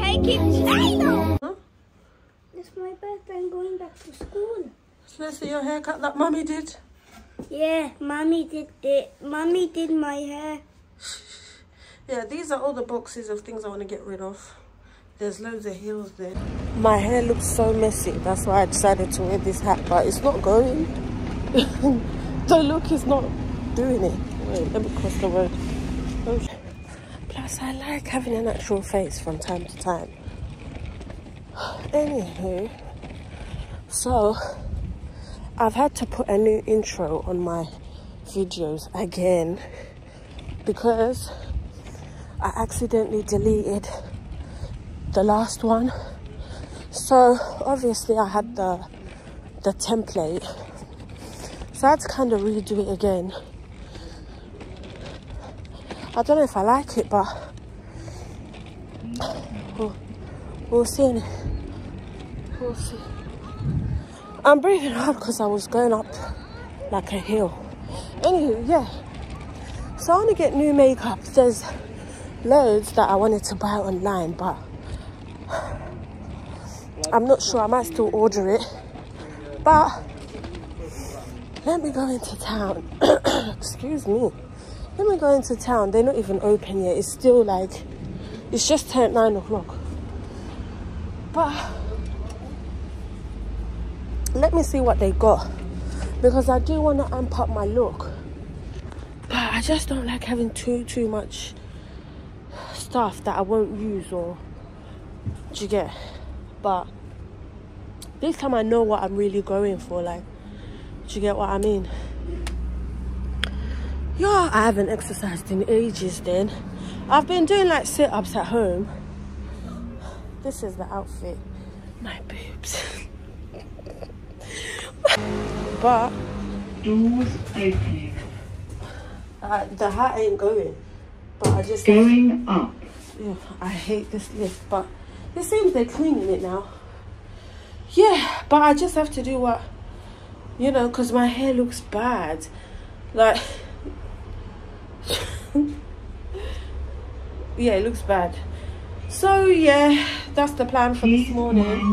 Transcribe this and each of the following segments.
make it China. Huh? It's my birthday. I'm going back to school. So let's see your haircut that Mummy did. Yeah, Mummy did it. Mummy did my hair. Yeah, these are all the boxes of things I want to get rid of. There's loads of heels there. My hair looks so messy. That's why I decided to wear this hat, but it's not going. The look is not doing it. Wait, let me cross the road. Oh. Plus, I like having a natural face from time to time. Anywho, so I've had to put a new intro on my videos again because I accidentally deleted the last one. So obviously I had the template, so I had to kind of redo it again. I don't know if I like it, but we'll see. We'll see. I'm breathing hard because I was going up like a hill. Anyway, yeah. So I want to get new makeup. There's loads that I wanted to buy online, but I'm not sure. I might still order it. But let me go into town. Excuse me. Let me go into town. They're not even open yet. It's still like, it's just turned 9 o'clock. But let me see what they got, because I do want to amp up my look. But I just don't like having too much stuff that I won't use, or do you get? But this time I know what I'm really going for. Like, do you get what I mean? Yeah, I haven't exercised in ages then. I've been doing like sit-ups at home. This is the outfit. My boobs. But doors opening. The hat ain't going. But I just going up. Yeah, I hate this lift, but it seems they're cleaning it now. Yeah, but I just have to do what, you know, because my hair looks bad. Like, yeah, it looks bad. So yeah, that's the plan for this morning.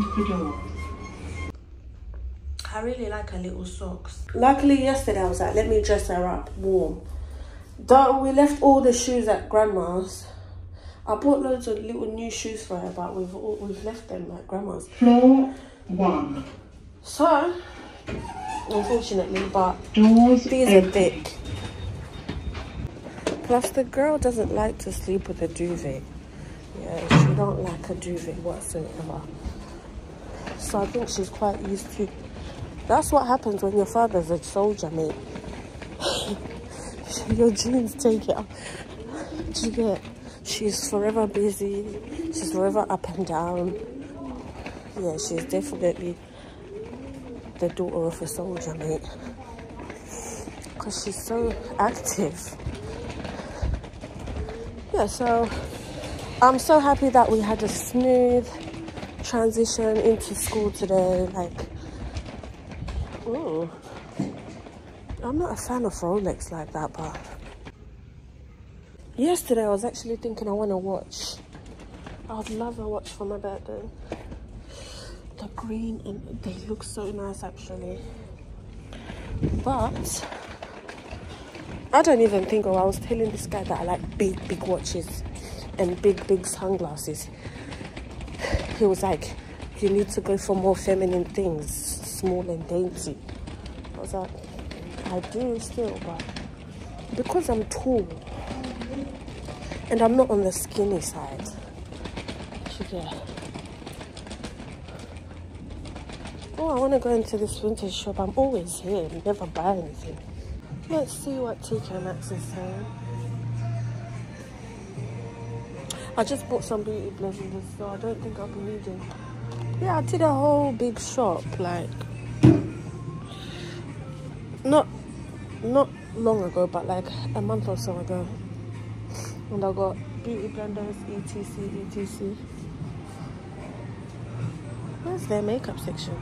I really like her little socks. Luckily yesterday I was like, let me dress her up warm. Though we left all the shoes at grandma's. I bought loads of little new shoes for her, but we've left them at grandma's. Floor 1. So, unfortunately, but doors these are thick. Plus the girl doesn't like to sleep with a duvet. Yeah, she don't like a duvet whatsoever. So I think she's quite used to. That's what happens when your father's a soldier, mate. Your genes take it up. Do you get? She's forever busy. She's forever up and down. Yeah, she's definitely the daughter of a soldier, mate. Because she's so active. Yeah, so I'm so happy that we had a smooth transition into school today. Like, ooh, I'm not a fan of Rolex like that, but yesterday I was actually thinking I want to watch. I would love a watch for my birthday. The green, and they look so nice actually. But I don't even think, I was telling this guy that I like big watches and big sunglasses. He was like, you need to go for more feminine things, small and dainty. I was like, I do still, but because I'm tall and I'm not on the skinny side. Yeah. Oh, I want to go into this vintage shop. I'm always here, never buy anything. Let's see what TK Maxx is saying. I just bought some beauty blenders, so I don't think I'll be needing. Yeah, I did a whole big shop, like not long ago, but like a month or so ago. And I got beauty blenders, etc. Where's their makeup section?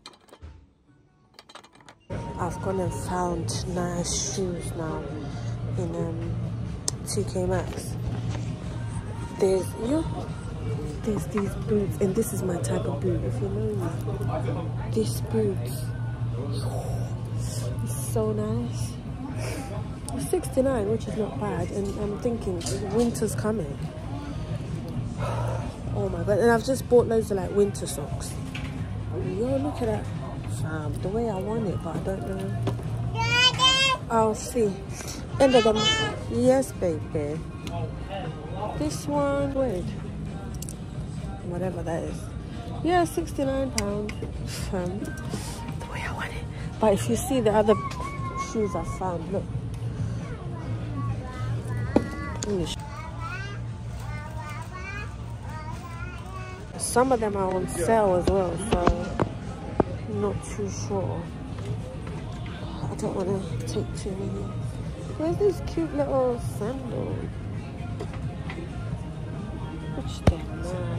I've gone and found nice shoes now. in TK Maxx. There's these boots, and this is my type of boot. If you know me, this boot is so nice. It's 69, which is not bad, and I'm thinking winter's coming. Oh my god! And I've just bought loads of like winter socks. Yo, look at that, fam. The way I want it, but I don't know. I'll see. End of them. Yes, baby. This one, wait. Whatever that is. Yeah, £69. The way I want it. But if you see the other shoes I found, look. Some of them are on sale as well, so I'm not too sure. I don't want to take too many. There's these cute little sandals. Which they're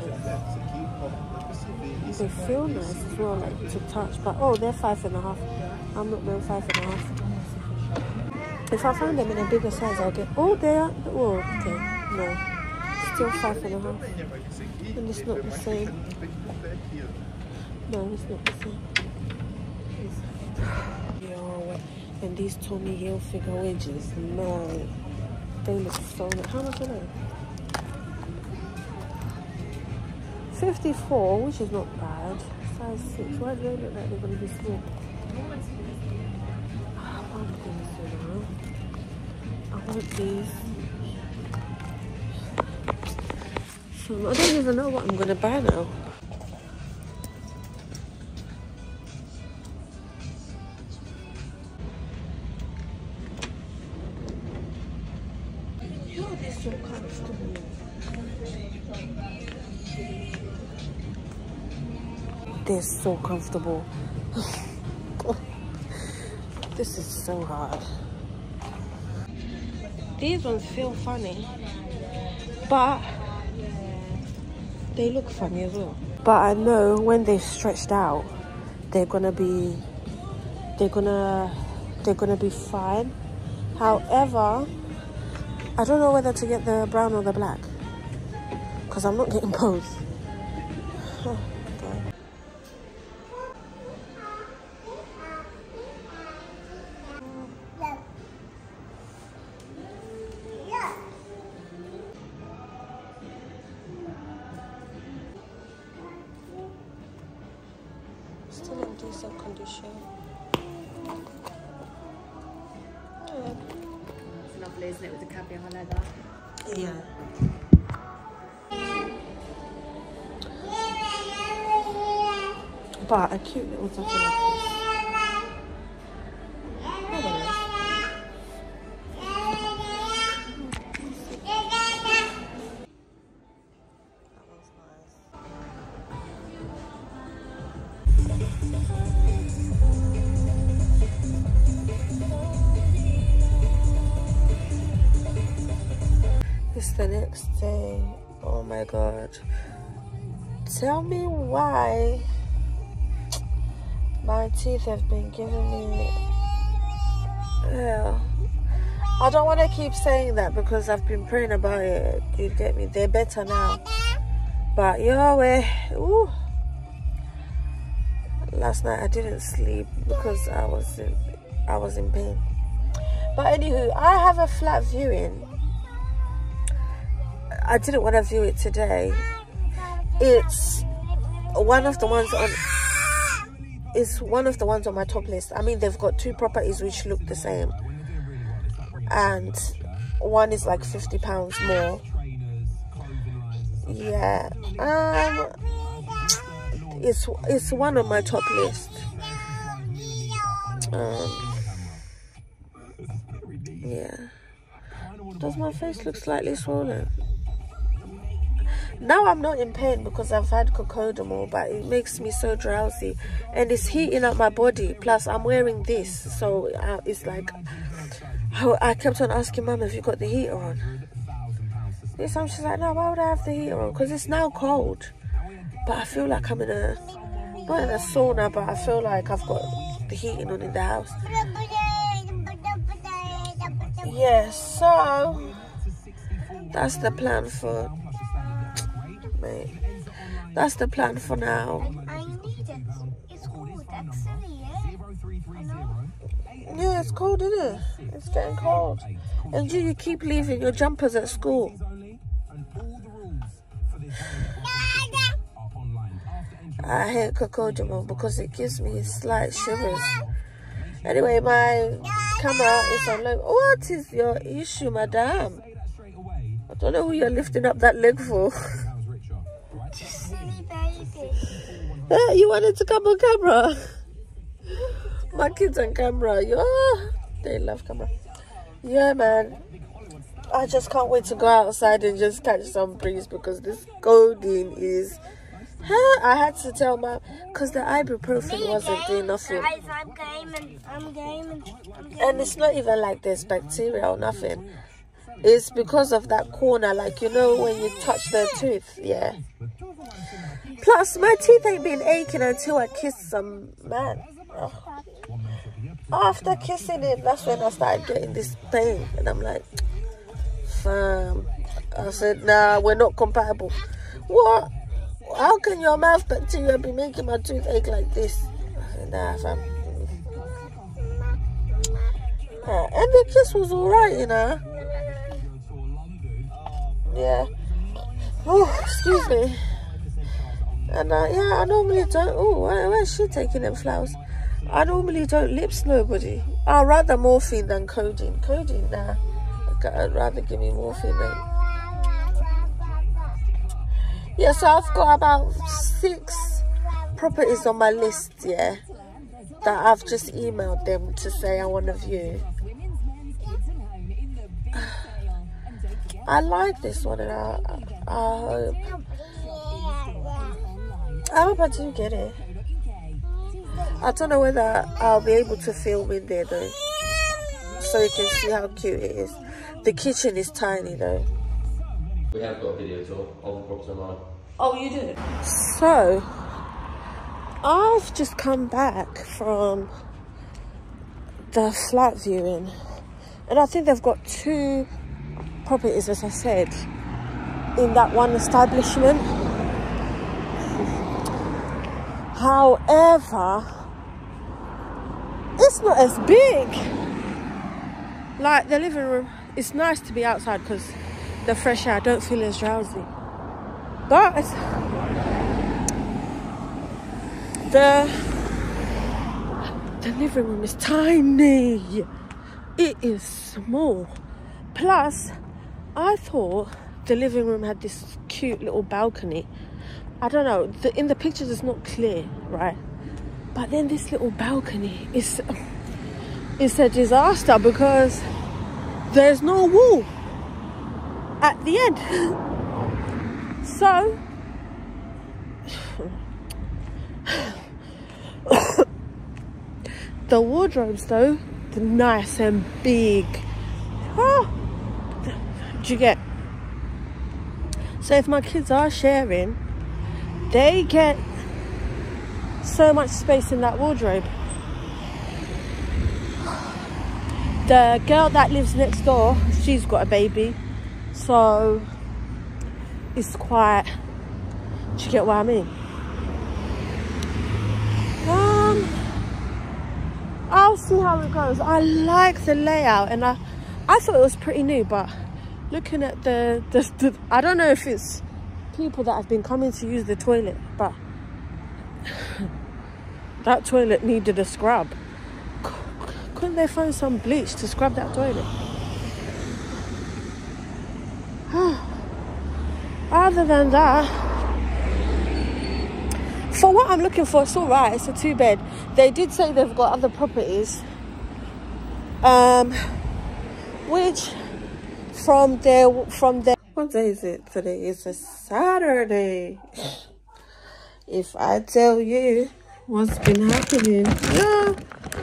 nice. They feel nice as well, like to touch. But oh, they're 5.5. I'm not wearing 5.5. If I find them in a bigger size, I'll get. Oh, they are. Oh, okay. No, still 5.5. And it's not the same. No, it's not the same. Yo, and these Tommy Hilfiger wedges, no, they look so nice. How much are they? 54, which is not bad. Size 6. Why do they look like they're going to be small? I want these, you know. I want these. So I don't even know what I'm going to buy now. Oh, they're so comfortable. They're so comfortable. This is so hard. These ones feel funny, but they look funny as well. But I know when they're stretched out, they're gonna be fine. However, I don't know whether to get the brown or the black, because I'm not getting both. Oh, God. Still in decent condition. Yeah. It's lovely, isn't it, with the caviar leather? Yeah. But a cute little jacket like this. It's the next day. Oh my God. Tell me why my teeth have been giving me. Yeah. I don't want to keep saying that because I've been praying about it. You get me? They're better now. But Yahweh, ooh. Last night I didn't sleep because I was in pain. But anywho, I have a flat viewing. I didn't want to view it today. It's one of the ones on my top list. I mean, they've got 2 properties which look the same, and one is like £50 more. Yeah, it's one on my top list. Yeah. Does my face look slightly swollen? Now I'm not in pain because I've had cocodamol, but it makes me so drowsy and it's heating up my body. Plus I'm wearing this, so it's like I kept on asking Mum, have you got the heater on? This time she's like, no, why would I have the heater on? Because it's now cold, but I feel like I'm in a, not in a sauna, but I feel like I've got the heating on in the house. Yeah, so that's the plan for mate. That's the plan for now. I need it. It's cold, actually, yeah? Yeah, it's cold, isn't it? It's getting cold. And you keep leaving your jumpers at school. I hate Cocodamol because it gives me slight shivers. Anyway, my camera is on low. What is your issue, madam? I don't know who you're lifting up that leg for. Silly baby. You wanted to come on camera? My kids on camera. Yeah, they love camera. Yeah, man. I just can't wait to go outside and just catch some breeze because this codeine is... I had to tell my... Because the ibuprofen wasn't doing nothing. Guys, I'm gaming. And it's not even like there's bacteria or nothing. It's because of that corner, like, you know, when you touch the tooth. Yeah. Plus, my teeth ain't been aching until I kissed some man. Oh. After kissing him, that's when I started getting this pain. And I'm like, fam. I said, nah, we're not compatible. What? How can your mouth bacteria be making my tooth ache like this? I said, nah, fam. Yeah, and the kiss was alright, you know. Yeah. Oh, excuse me. And yeah, I normally don't. Oh, where's she taking them flowers? I normally don't lips nobody. I'd rather morphine than codeine. Codeine, nah. I'd rather give me morphine, mate. Yeah, so I've got about 6 properties on my list, yeah, that I've just emailed them to say I want to view. I like this one, and I hope I do get it. I don't know whether I'll be able to film in there though, so you can see how cute it is. The kitchen is tiny though. We have got a video tour of the property online. Oh, you do? So, I've just come back from the flat viewing, and I think they've got 2 properties, as I said, in that one establishment. However, it's not as big. Like the living room, it's nice to be outside because the fresh air, I don't feel as drowsy. But the living room is tiny. It is small. Plus, I thought the living room had this cute little balcony. I don't know, in the pictures it's not clear, right? But then this little balcony is a disaster because there's no wall at the end. So the wardrobes though, they're nice and big. Oh, do you get? So if my kids are sharing, they get so much space in that wardrobe. The girl that lives next door, she's got a baby, so it's quite, do you get what I mean? I'll see how it goes. I like the layout, and I thought it was pretty new, but looking at the I don't know if it's people that have been coming to use the toilet, but that toilet needed a scrub. Couldn't they find some bleach to scrub that toilet? Other than that, for what I'm looking for, it's all right. It's a 2-bed. They did say they've got other properties, which from their what day is it today? It's a Saturday. If I tell you what's been happening, yeah.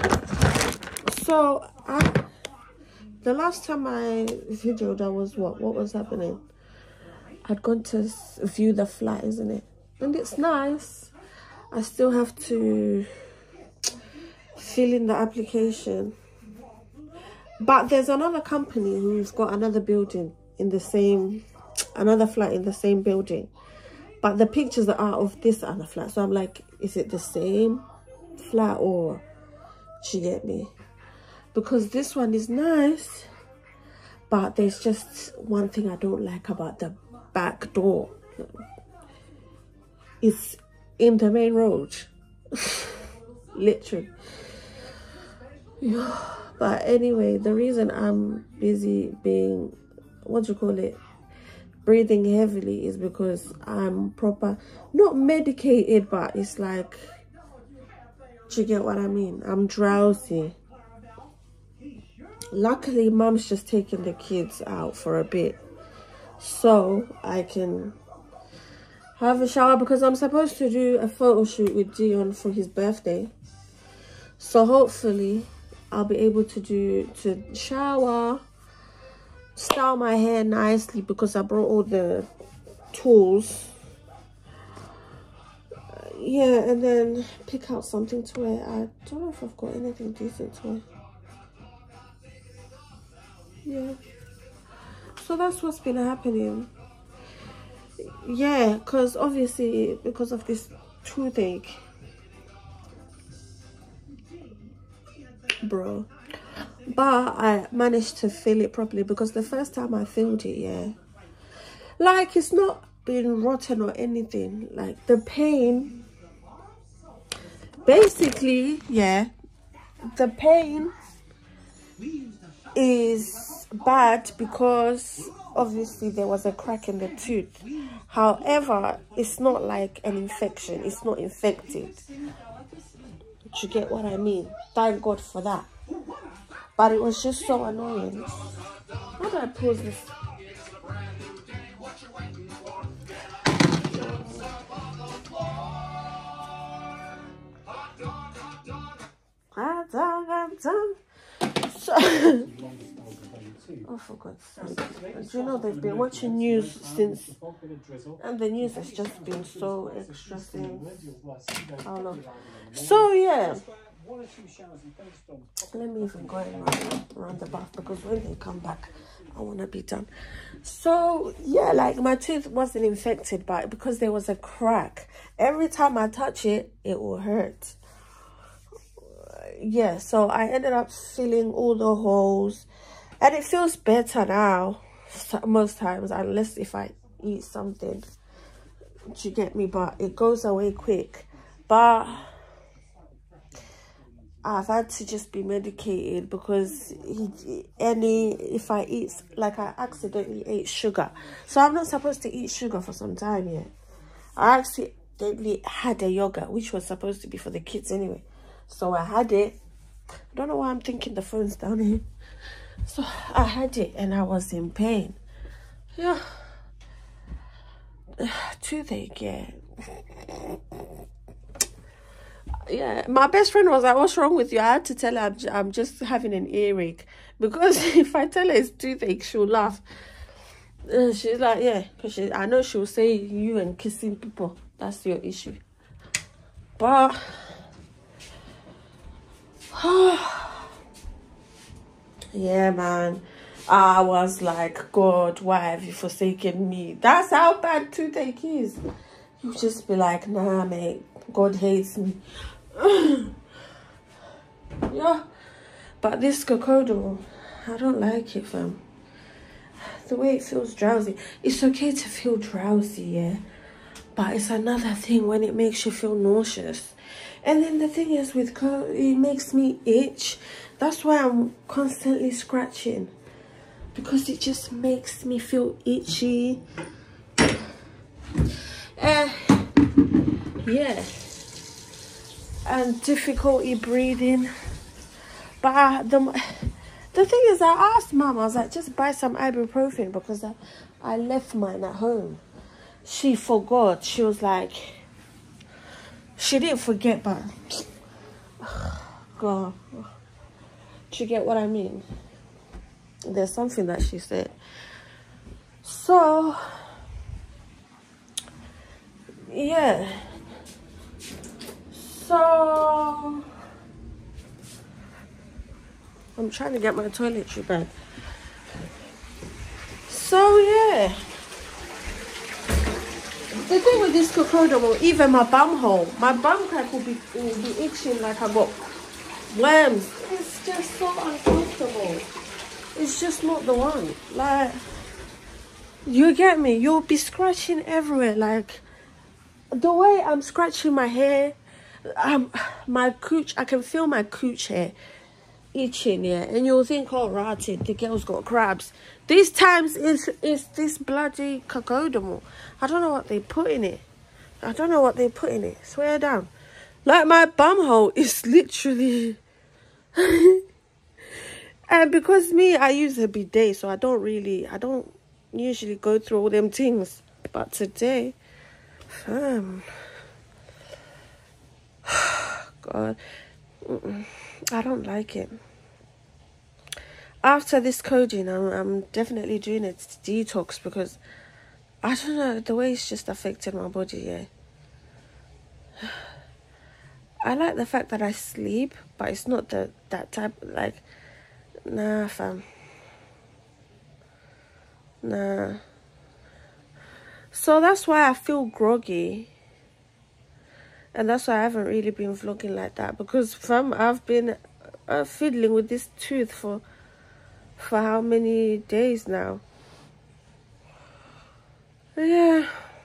So the last time I videoed, that was what was happening. I'd gone to view the flat, isn't it? And it's nice. I still have to fill in the application, But there's another company who's got another building in the same, another flat in the same building. But the pictures are out of this other flat. So I'm like, is it the same flat or, do you get me? Because this one is nice, but there's just one thing I don't like about the back door. It's in the main road. Literally. But anyway, the reason I'm busy being, what do you call it, breathing heavily is because I'm proper, not medicated, but it's like, do you get what I mean? I'm drowsy. Luckily, Mum's just taking the kids out for a bit, so I can have a shower, because I'm supposed to do a photo shoot with Deions for his birthday. So hopefully I'll be able to shower, style my hair nicely, because I brought all the tools. Yeah, and then pick out something to wear. I don't know if I've got anything decent to wear. Yeah, so that's what's been happening. Yeah, because obviously because of this toothache, bro. But I managed to feel it properly, because the first time I filled it, yeah, like, it's not been rotten or anything. Like, the pain, basically, yeah, the pain is bad because obviously there was a crack in the tooth. However, it's not like an infection. It's not infected. Do you get what I mean? Thank God for that. But it was just so annoying. How do I pause this? So, oh, for God's sake. Do you know they've been watching news since, and the news has just been so extra since, I don't know. So yeah, let me even go around the bath, because when they come back I want to be done. So yeah, like, my tooth wasn't infected, but because there was a crack, every time I touch it, it will hurt. Yeah, so I ended up filling all the holes, and it feels better now most times, unless if I eat something. Do you get me? But it goes away quick. But I've had to just be medicated, because if I eat, like, I accidentally ate sugar, so I'm not supposed to eat sugar for some time yet. I accidentally had a yogurt, which was supposed to be for the kids anyway. So I had it. I don't know why I'm thinking the phone's down here. So I had it and I was in pain. Yeah. Toothache, yeah. Yeah, my best friend was like, what's wrong with you? I had to tell her I'm just having an earache, because if I tell her it's toothache, she'll laugh. She's like, yeah, because I know she'll say you and kissing people, that's your issue. But yeah, man, I was like, God, why have you forsaken me? That's how bad toothache is. You just be like, nah, mate, God hates me. Yeah, but this Kokodo, I don't like it, fam. The way it feels drowsy. It's okay to feel drowsy, yeah, but it's another thing when it makes you feel nauseous. And then the thing is, with it makes me itch. That's why I'm constantly scratching, because it just makes me feel itchy. Yeah, and difficulty breathing. But the thing is, I asked Mum, I was like, just buy some ibuprofen, because I left mine at home. She forgot. She was like, she didn't forget, but God, do you get what I mean? There's something that she said. So yeah, so I'm trying to get my toiletry bag. So yeah. The thing with this crocodile, even my bum hole, my bum crack will be itching like I got worms. It's just so uncomfortable. It's just not the one. Like, you get me? You'll be scratching everywhere. Like, the way I'm scratching my hair, my cooch, I can feel my cooch hair itching, yeah. And you'll think, oh, rotted, the girl's got crabs. These times it's this bloody crocodile. I don't know what they put in it. I don't know what they put in it. Swear down. Like, my bum hole is literally... And because me, I use a bidet, so I don't usually go through all them things. But today, God, I don't like it. After this codeine, I'm definitely doing a detox because I don't know, the way it's just affected my body, yeah. I like the fact that I sleep, but it's not that type, like, nah, fam. Nah. So that's why I feel groggy. And that's why I haven't really been vlogging like that. Because, fam, I've been fiddling with this tooth for how many days now? Yeah.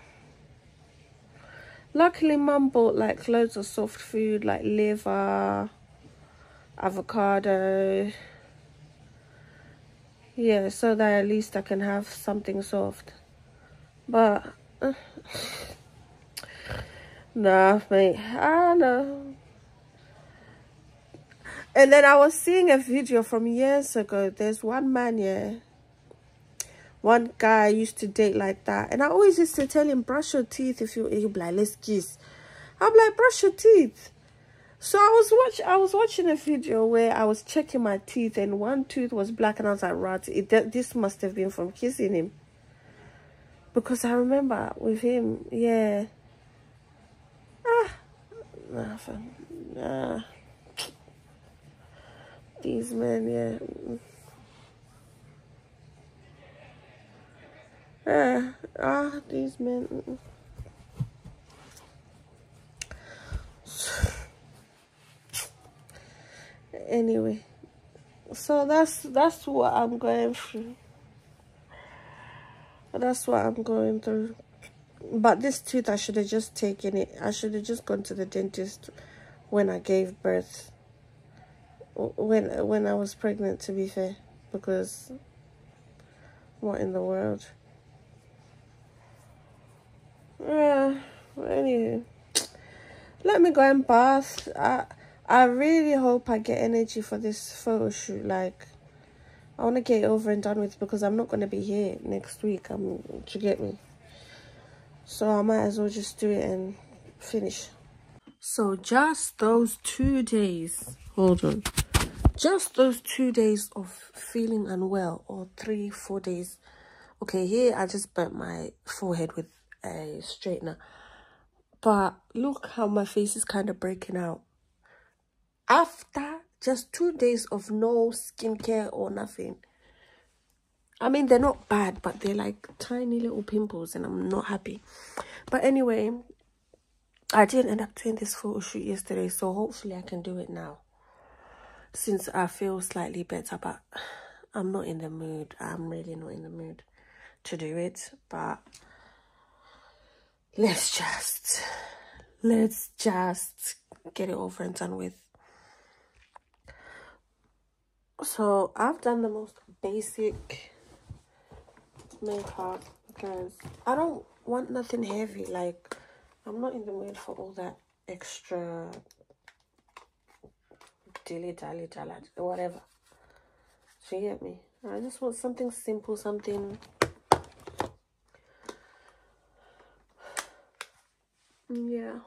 Luckily, Mum bought like loads of soft food like liver, avocado. Yeah, so that at least I can have something soft. But nah, mate, I know. And then I was seeing a video from years ago. There's one man, yeah. One guy I used to date like that. And I always used to tell him, brush your teeth if he'll be like, let's kiss. I'm like, brush your teeth. So I was watching a video where I was checking my teeth and one tooth was black and I was like, right, this must have been from kissing him. Because I remember with him, yeah. Nah, fam. Nah. These men, yeah. These men. Anyway, so that's what I'm going through. That's what I'm going through. But this tooth, I should have just taken it. I should have just gone to the dentist when I gave birth. When I was pregnant, to be fair, because what in the world? Yeah. Anyway, let me go and bath. I really hope I get energy for this photo shoot. Like, I want to get it over and done with because I'm not going to be here next week. Do you get me? So I might as well just do it and finish. So just those 2 days, hold on. Just those 2 days of feeling unwell, or 3-4 days. Okay, here I just burnt my forehead with a straightener. But look how my face is kind of breaking out. After just 2 days of no skincare or nothing. I mean, they're not bad, but they're like tiny little pimples and I'm not happy. But anyway, I didn't end up doing this photo shoot yesterday, so hopefully I can do it now. Since I feel slightly better, but I'm not in the mood. I'm really not in the mood to do it. But let's just get it over and done with. So I've done the most basic makeup because I don't want nothing heavy. Like, I'm not in the mood for all that extra dilly-dally, whatever. Do you get me? I just want something simple, something... Yeah.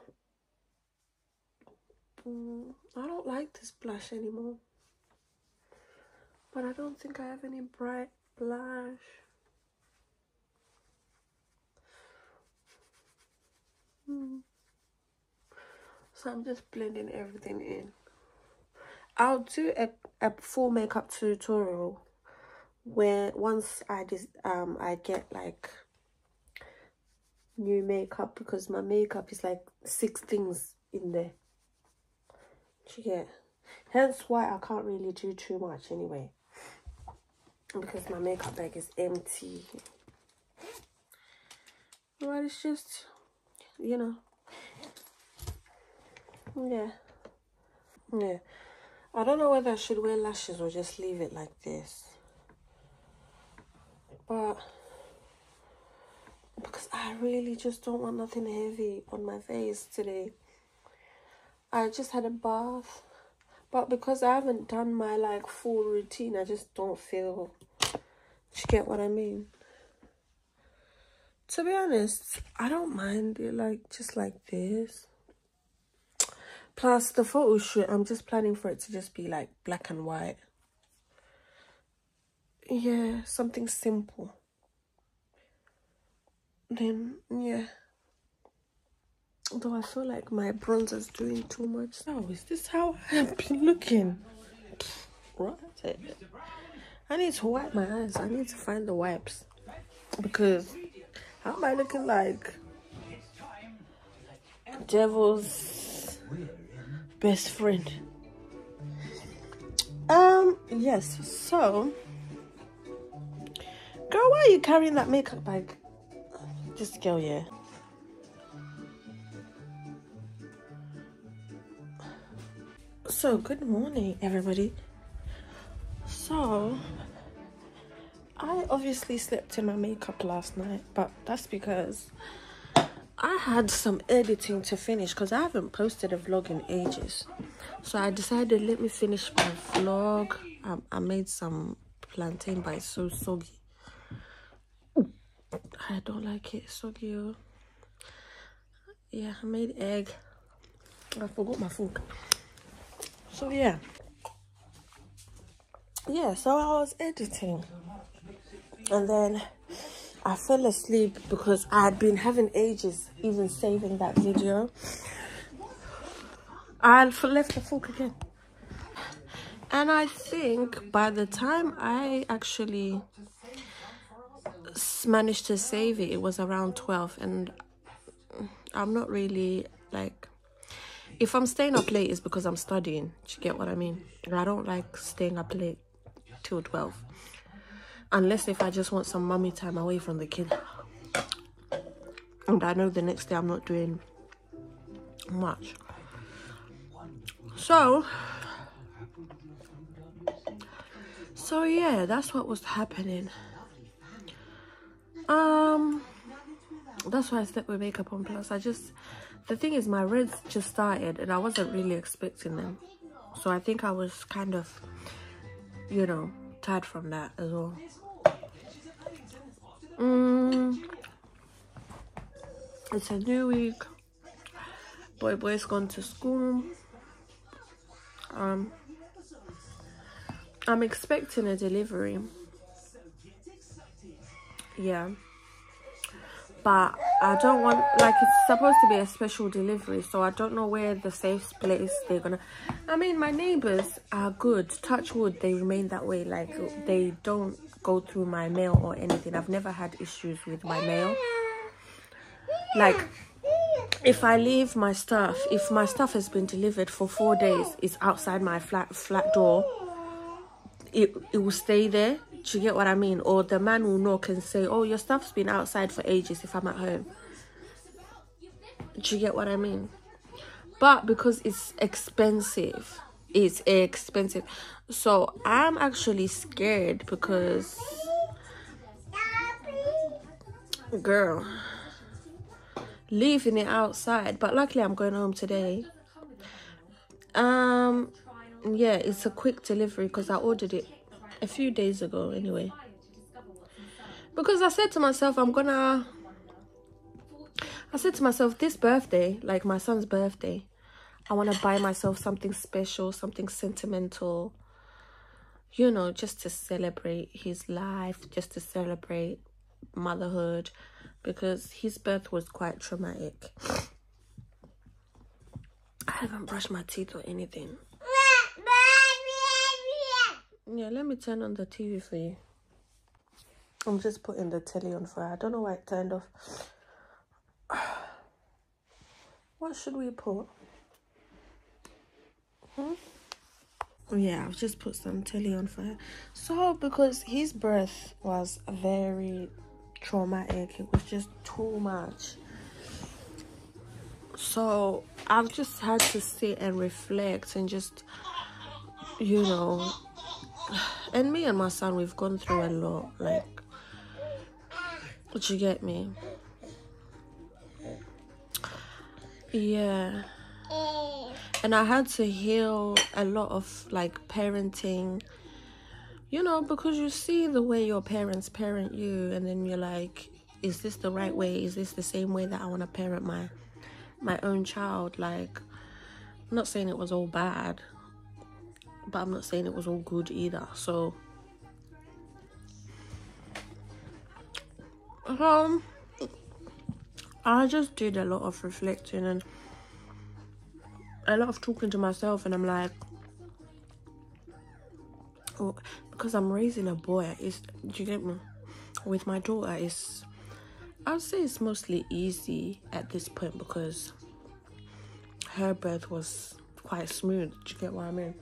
I don't like this blush anymore. But I don't think I have any bright blush. So I'm just blending everything in. I'll do a full makeup tutorial where once I get like new makeup, because my makeup is like 6 things in there. Do you get? Hence why I can't really do too much anyway, because my makeup bag is empty. Well, it's just, you know, yeah. I don't know whether I should wear lashes or just leave it like this, but because I really just don't want nothing heavy on my face today. I just had a bath, but because I haven't done my like full routine, I just don't feel, you get what I mean? To be honest, I don't mind it like just like this. Plus the photo shoot, I'm just planning for it to just be like black and white. Yeah, something simple. Then yeah. Although I feel like my bronzer's doing too much. Oh, is this how I've been looking? Right. I need to wipe my eyes. I need to find the wipes. Because how am I looking like devil's best friend? Yes, so girl, why are you carrying that makeup bag? This girl, yeah. So good morning, everybody. So I obviously slept in my makeup last night, but that's because I had some editing to finish, because I haven't posted a vlog in ages. So I decided, let me finish my vlog. I made some plantain, but it's so soggy. I don't like it soggy. Oh. Yeah, I made egg. I forgot my fork. So yeah, so I was editing, and then I fell asleep because I had been having ages even saving that video. I left the fork again, and I think by the time I actually managed to save it, it was around 12, and I'm not really like, if I'm staying up late, it's because I'm studying. Do you get what I mean? I don't like staying up late till 12. Unless if I just want some mummy time away from the kid. And I know the next day I'm not doing much. So yeah, that's what was happening. That's why I slept with makeup on. Plus, the thing is, my reds just started and I wasn't really expecting them. So I think I was kind of, you know, tired from that as well. It's a new week. Boy's gone to school. I'm expecting a delivery. Yeah. But I don't want, like, it's supposed to be a special delivery, so I don't know where the safe place they're gonna. I mean, my neighbors are good, touch wood, they remain that way. Like, they don't go through my mail or anything. I've never had issues with my mail. Like, if I leave my stuff, if my stuff has been delivered for 4 days, it's outside my flat door, it will stay there. Do you get what I mean? Or the man will knock and say, oh, your stuff's been outside for ages if I'm at home. Do you get what I mean? But because it's expensive, so I'm actually scared because, girl, leaving it outside. But luckily I'm going home today. Yeah, it's a quick delivery because I ordered it a few days ago anyway, because I said to myself, this birthday, like my son's birthday, I want to buy myself something special, something sentimental, you know, just to celebrate his life, just to celebrate motherhood, because his birth was quite traumatic. I haven't brushed my teeth or anything. Yeah, let me turn on the TV for you. I'm just putting the telly on for her. I don't know why it turned off. What should we put? Yeah, I've just put some telly on for her. So, because his birth was very traumatic, it was just too much. So, I've just had to sit and reflect and just, you know, and me and my son, we've gone through a lot, like, would you get me? Yeah. And I had to heal a lot of, like, parenting, you know, because you see the way your parents parent you, and then you're like, is this the right way? Is this the same way that I want to parent my own child? Like, I'm not saying it was all bad, but I'm not saying it was all good either. So, I just did a lot of reflecting and a lot of talking to myself, and I'm like, oh, because I'm raising a boy, do you get me? With my daughter, I would say it's mostly easy at this point because her birth was quite smooth. Do you get what I mean?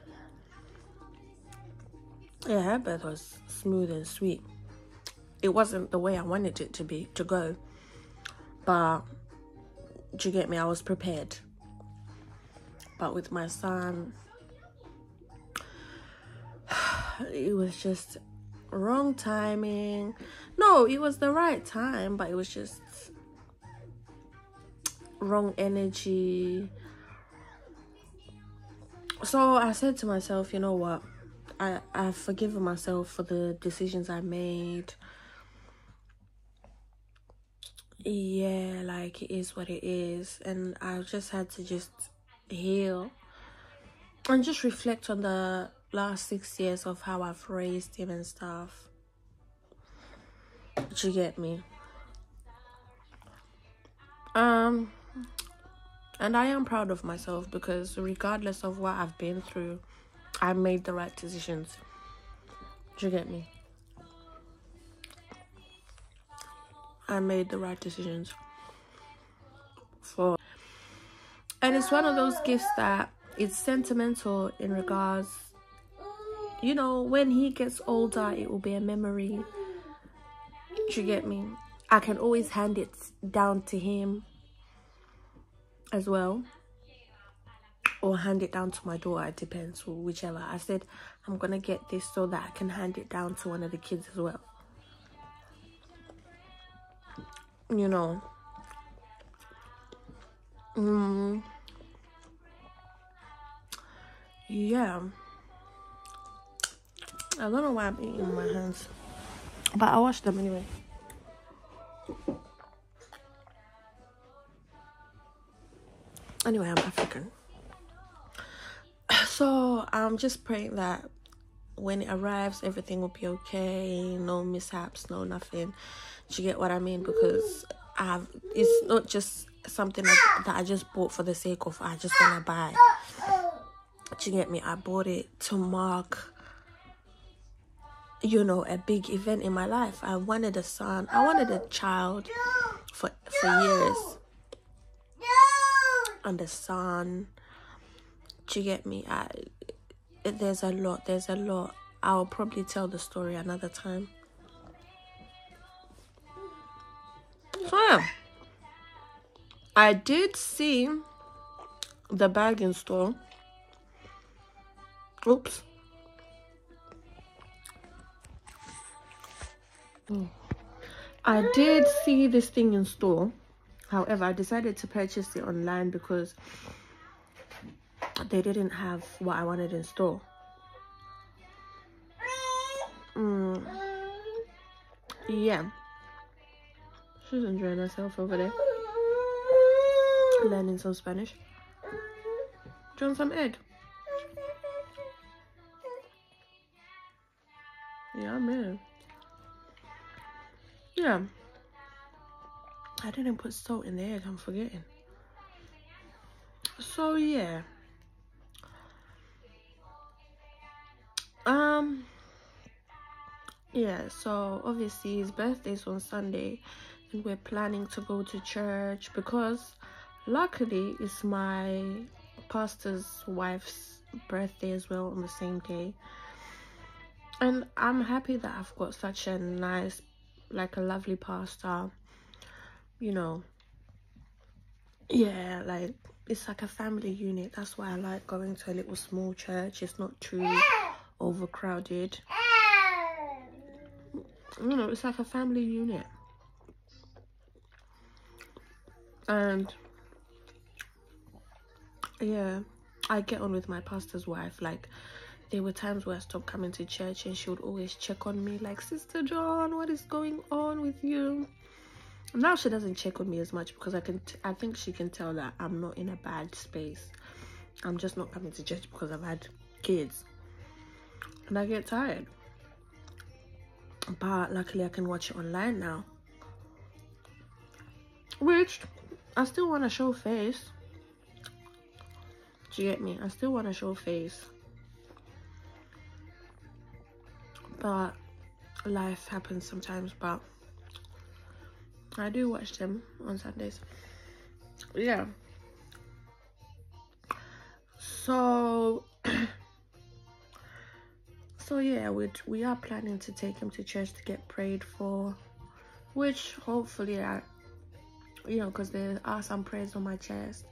Yeah, her birth was smooth and sweet. It wasn't the way I wanted it to go, but do you get me? I was prepared. But with my son, it was just wrong timing. No, it was the right time, but it was just wrong energy. So I said to myself, you know what? I've forgiven myself for the decisions I made. Yeah, like, it is what it is. And I just had to just heal and just reflect on the last 6 years of how I've raised him and stuff. Do you get me? And I am proud of myself because regardless of what I've been through, I made the right decisions. Do you get me? I made the right decisions. And it's one of those gifts that it's sentimental in regards, you know, when he gets older, it will be a memory. Do you get me? I can always hand it down to him as well, or hand it down to my daughter. It depends, whichever. I said I'm gonna get this so that I can hand it down to one of the kids as well, you know. Yeah, I don't know why I'm eating my hands, but I wash them anyway. Anyway, I'm African. So I'm just praying that when it arrives, everything will be okay. No mishaps, no nothing. Do you get what I mean? Because it's not just something that I just bought for the sake of I just want to buy. Do you get me? I bought it to mark, you know, a big event in my life. I wanted a son. I wanted a child for years. And the son, do you get me? There's a lot. I'll probably tell the story another time. So yeah, I did see the bag in store. Oops. I did see this thing in store. However, I decided to purchase it online because they didn't have what I wanted in store. Yeah. She's enjoying herself over there. Learning some Spanish. Do you want some egg? Yeah, man. Yeah. I didn't put salt in the egg, I'm forgetting. So yeah. Yeah, so obviously his birthday's on Sunday and we're planning to go to church because luckily it's my pastor's wife's birthday as well on the same day. And I'm happy that I've got such a nice, like a lovely pastor, you know. Yeah, like it's like a family unit. That's why I like going to a little small church. It's not too overcrowded. You know, it's like a family unit. And yeah, I get on with my pastor's wife. Like, there were times where I stopped coming to church and she would always check on me like, Sister John, what is going on with you? Now she doesn't check on me as much because I think she can tell that I'm not in a bad space. I'm just not coming to church because I've had kids and I get tired. But luckily I can watch it online now, which I still want to show face. Do you get me? I still want to show face, but life happens sometimes. But I do watch them on Sundays. Yeah. So yeah, we are planning to take him to church to get prayed for, which hopefully you know, because there are some prayers on my chest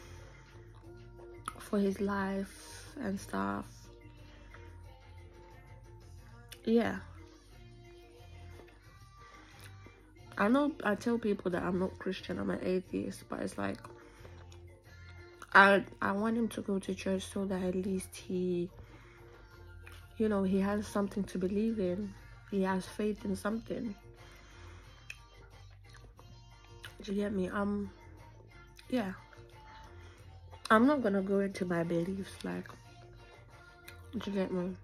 for his life and stuff. Yeah. I know I tell people that I'm not Christian, I'm an atheist, but it's like I want him to go to church so that at least he, you know, he has something to believe in. He has faith in something. Do you get me? Yeah. I'm not gonna go into my beliefs, like, do you get me?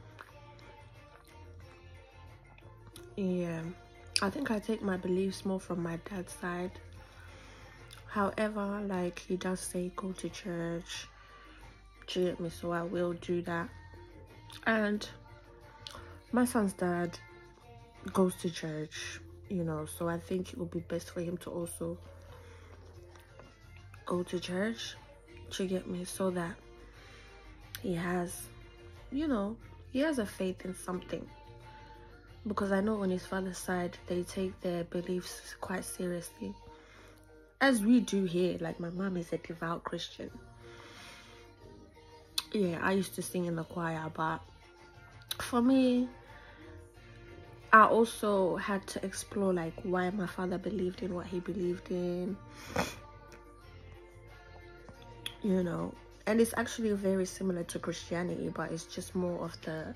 Yeah. I think I take my beliefs more from my dad's side. However, like, he does say go to church. Do you get me? So I will do that. And my son's dad goes to church, you know, so I think it would be best for him to also go to church. Do you get me? So that he has, you know, he has a faith in something. Because I know on his father's side, they take their beliefs quite seriously. As we do here. Like, my mom is a devout Christian. Yeah, I used to sing in the choir, but for me, I also had to explore, like, why my father believed in what he believed in. You know, and it's actually very similar to Christianity, but it's just more of the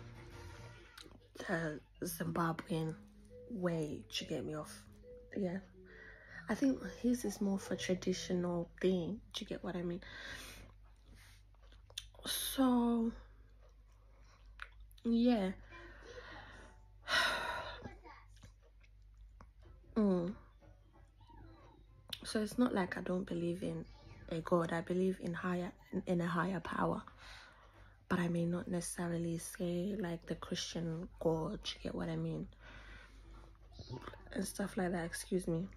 Zimbabwean way to get me off. Yeah, I think his is more for traditional thing. Do you get what I mean? So yeah. So it's not like I don't believe in a God. I believe in a higher power, but I may not necessarily say like the Christian God. You get what I mean? And stuff like that. Excuse me.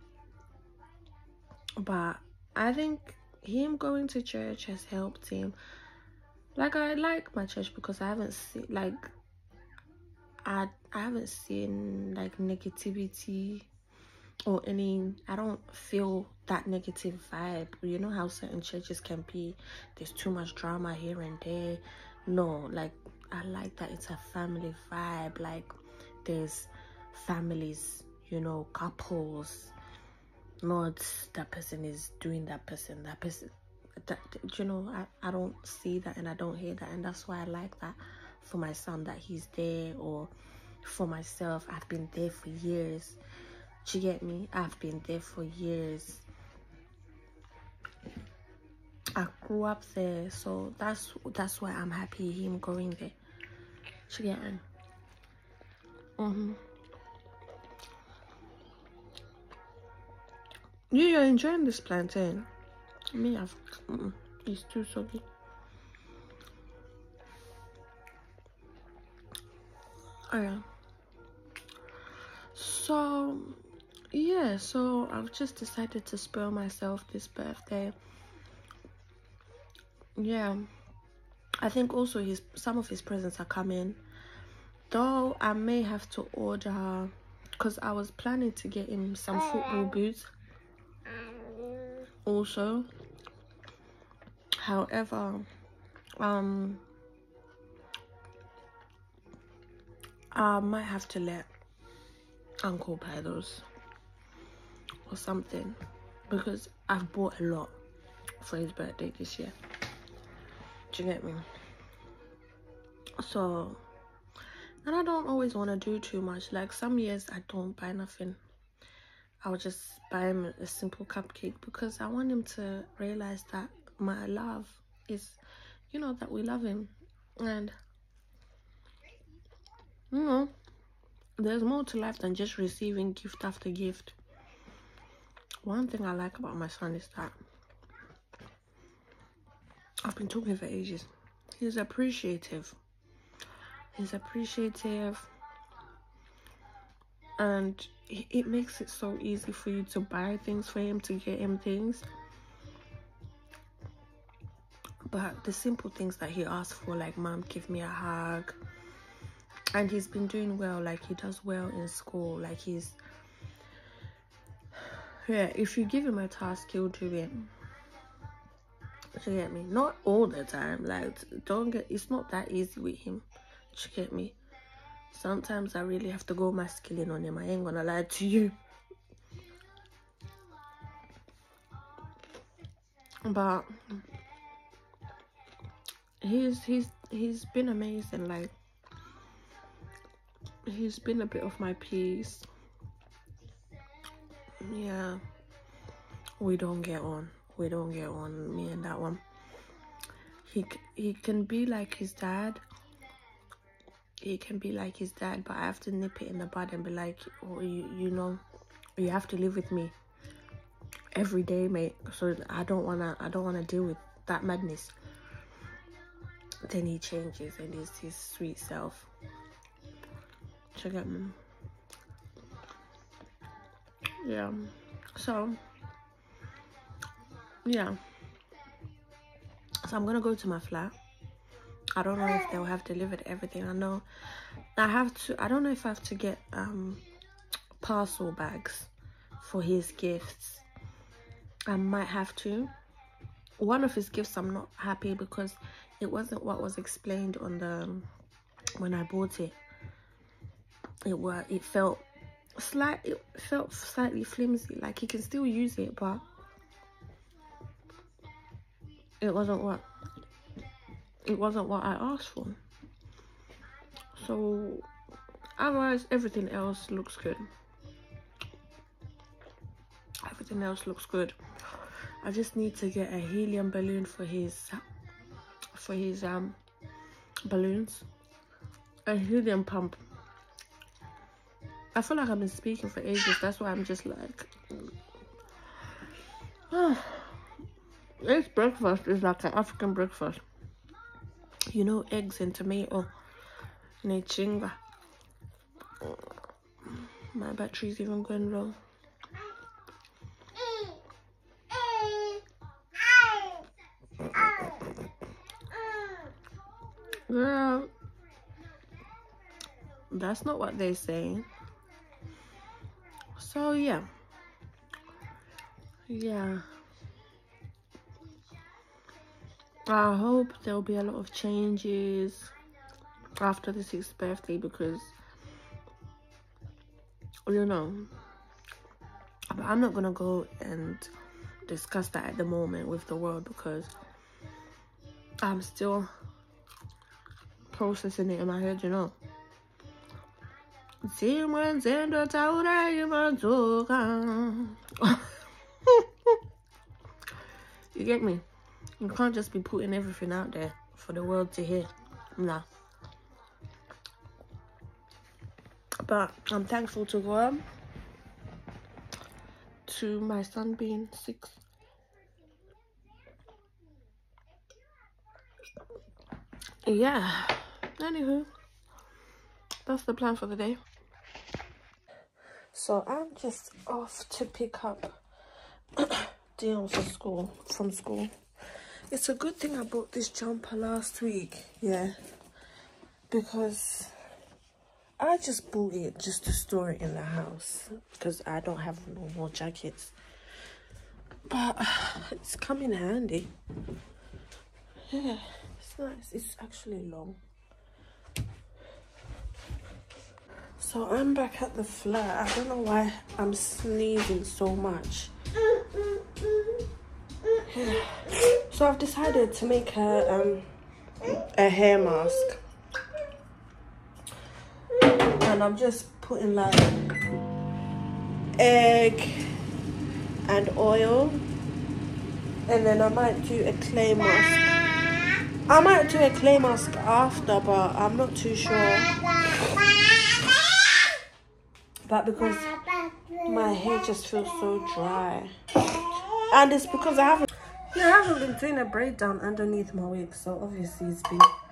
But I think him going to church has helped him. Like, I like my church because I haven't seen like I haven't seen like negativity or I don't feel that negative vibe. You know how certain churches can be, there's too much drama here and there. No, like, I like that it's a family vibe. Like, there's families, you know, couples, not that person is doing that person, that, you know, I don't see that and I don't hear that. And that's why I like that for my son, that he's there. Or for myself, I've been there for years. Do you get me? I've been there for years. I grew up there, so that's why I'm happy him going there. Do you get me? You're enjoying this plantain. Me, it's too soggy. yeah. So yeah, so I've just decided to spoil myself this birthday. Yeah, I think also some of his presents are coming, though I may have to order, because I was planning to get him some football boots also. However, I might have to let Uncle buy those or something, because I've bought a lot for his birthday this year. Do you get me? So, and I don't always want to do too much. Like some years I don't buy nothing. I'll just buy him a simple cupcake, because I want him to realize that my love is, you know, that we love him. And you know, there's more to life than just receiving gift after gift. One thing I like about my son is that I've been talking for ages. He's appreciative. He's appreciative, and it makes it so easy for you to buy things for him, to get him things. But the simple things that he asks for, like, "Mom, give me a hug," and he's been doing well. Like, he does well in school. Like, he's, yeah, if you give him a task, he'll do it. Do you get me? Not all the time. Like, it's not that easy with him. Do you get me? Sometimes I really have to go masculine on him. I ain't gonna lie to you. But he's been amazing. Like, he's been a bit of my peace. Yeah, we don't get on, me and that one. He can be like his dad. But I have to nip it in the bud and be like, "Oh, you know, you have to live with me every day, mate. So I don't wanna deal with that madness." Then he changes and he's his sweet self. Check out me. Yeah. So yeah. So I'm gonna go to my flat. I don't know if they'll have delivered everything. I know I don't know if I have to get parcel bags for his gifts. I might have to. One of his gifts I'm not happy, because it wasn't what was explained on the when I bought it. It felt slightly flimsy. Like, he can still use it, but it wasn't what I asked for. So otherwise, everything else looks good. I just need to get a helium balloon for his balloons, a helium pump. I feel like I've been speaking for ages. That's why I'm just like, this breakfast is like an African breakfast. You know, eggs and tomato, nechinga. My battery's even going low. Girl, that's not what they're saying. So yeah, I hope there'll be a lot of changes after the 6th birthday, because, you know, but I'm not gonna go and discuss that at the moment with the world, because I'm still processing it in my head, you know. You get me? You can't just be putting everything out there for the world to hear. Nah. But I'm thankful to God, to my son being 6. Yeah. Anywho, that's the plan for the day. So I'm just off to pick up Deions from school. It's a good thing I bought this jumper last week, yeah, because I just bought it just to store it in the house because I don't have no more jackets. But it's come in handy. Yeah, it's nice. It's actually long. So I'm back at the flat. I don't know why I'm sneezing so much. Yeah. So I've decided to make her a hair mask. And I'm just putting like egg and oil. And then I might do a clay mask. I might do a clay mask after, but I'm not too sure. But because my hair just feels so dry. And it's because I haven't been doing a braid down underneath my wig. So obviously it's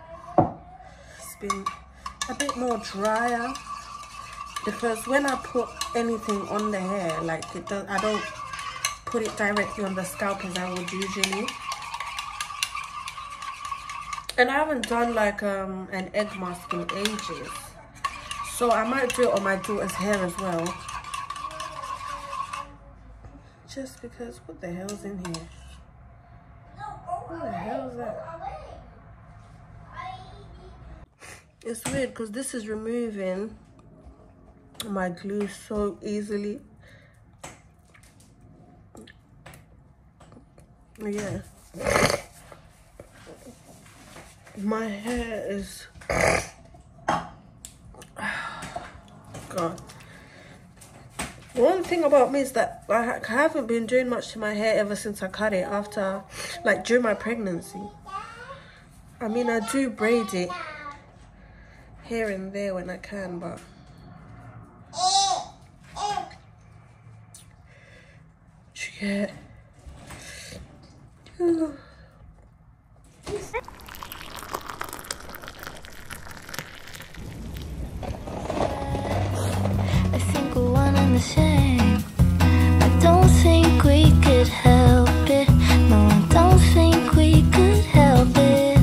been a bit more drier. Because when I put anything on the hair, like I don't put it directly on the scalp as I would usually. And I haven't done like an egg mask in ages. So I might do it on my daughter's hair as well. Just because, what the hell's in here? What the hell is that? It's weird because this is removing my glue so easily. Yeah. My hair is... God. One thing about me is that I haven't been doing much to my hair ever since I cut it after, like during my pregnancy. I mean, I do braid it here and there when I can, but yeah. Same. I don't think we could help it. No, I don't think we could help it.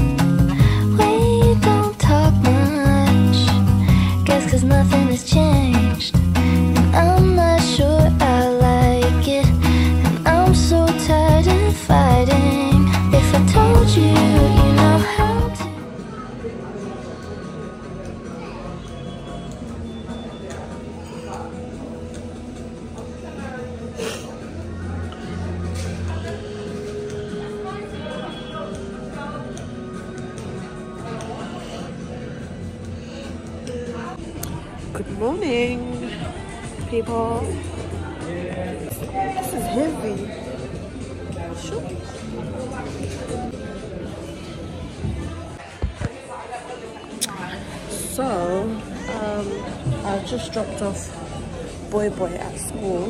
We don't talk much. Guess 'cause nothing has changed. And I'm not sure I like it. And I'm so tired of fighting. If I told you, you know how to. Good morning, people. This is heavy. Sure. So, I just dropped off Boy at school.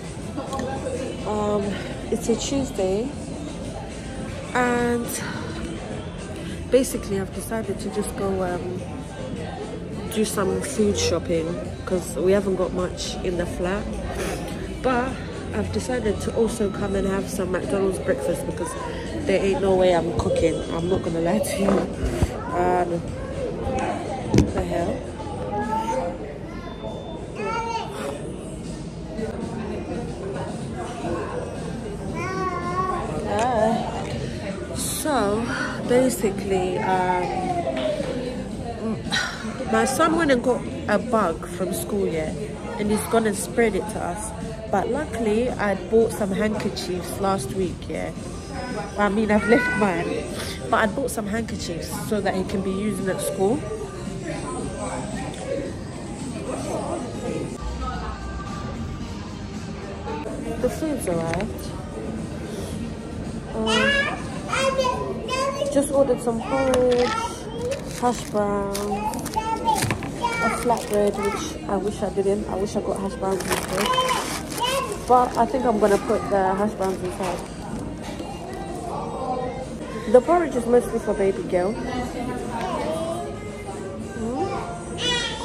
It's a Tuesday, and basically I've decided to just go do some food shopping because we haven't got much in the flat, but I've decided to also come and have some McDonald's breakfast because there ain't no way I'm cooking. I'm not gonna lie to you. What the hell? So basically my son went and got a bug from school, yeah, and he's gone and spread it to us. But luckily, I bought some handkerchiefs last week, yeah. I mean, I've left mine, but I bought some handkerchiefs so that he can be using at school. The food's arrived. Just ordered some porridge, hash browns, a flatbread, which I wish I didn't. I wish I got hash browns instead. But I think I'm gonna put the hash browns inside. The porridge is mostly for baby girl.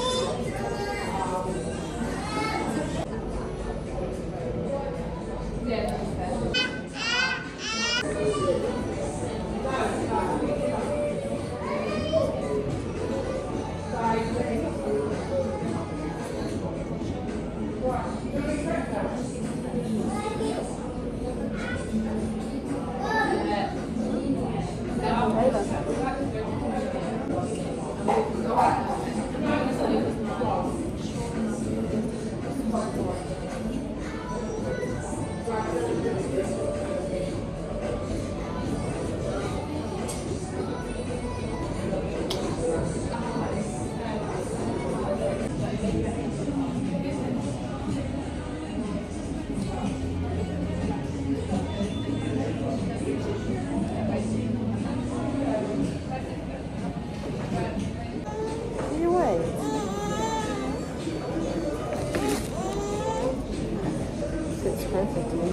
perfectly.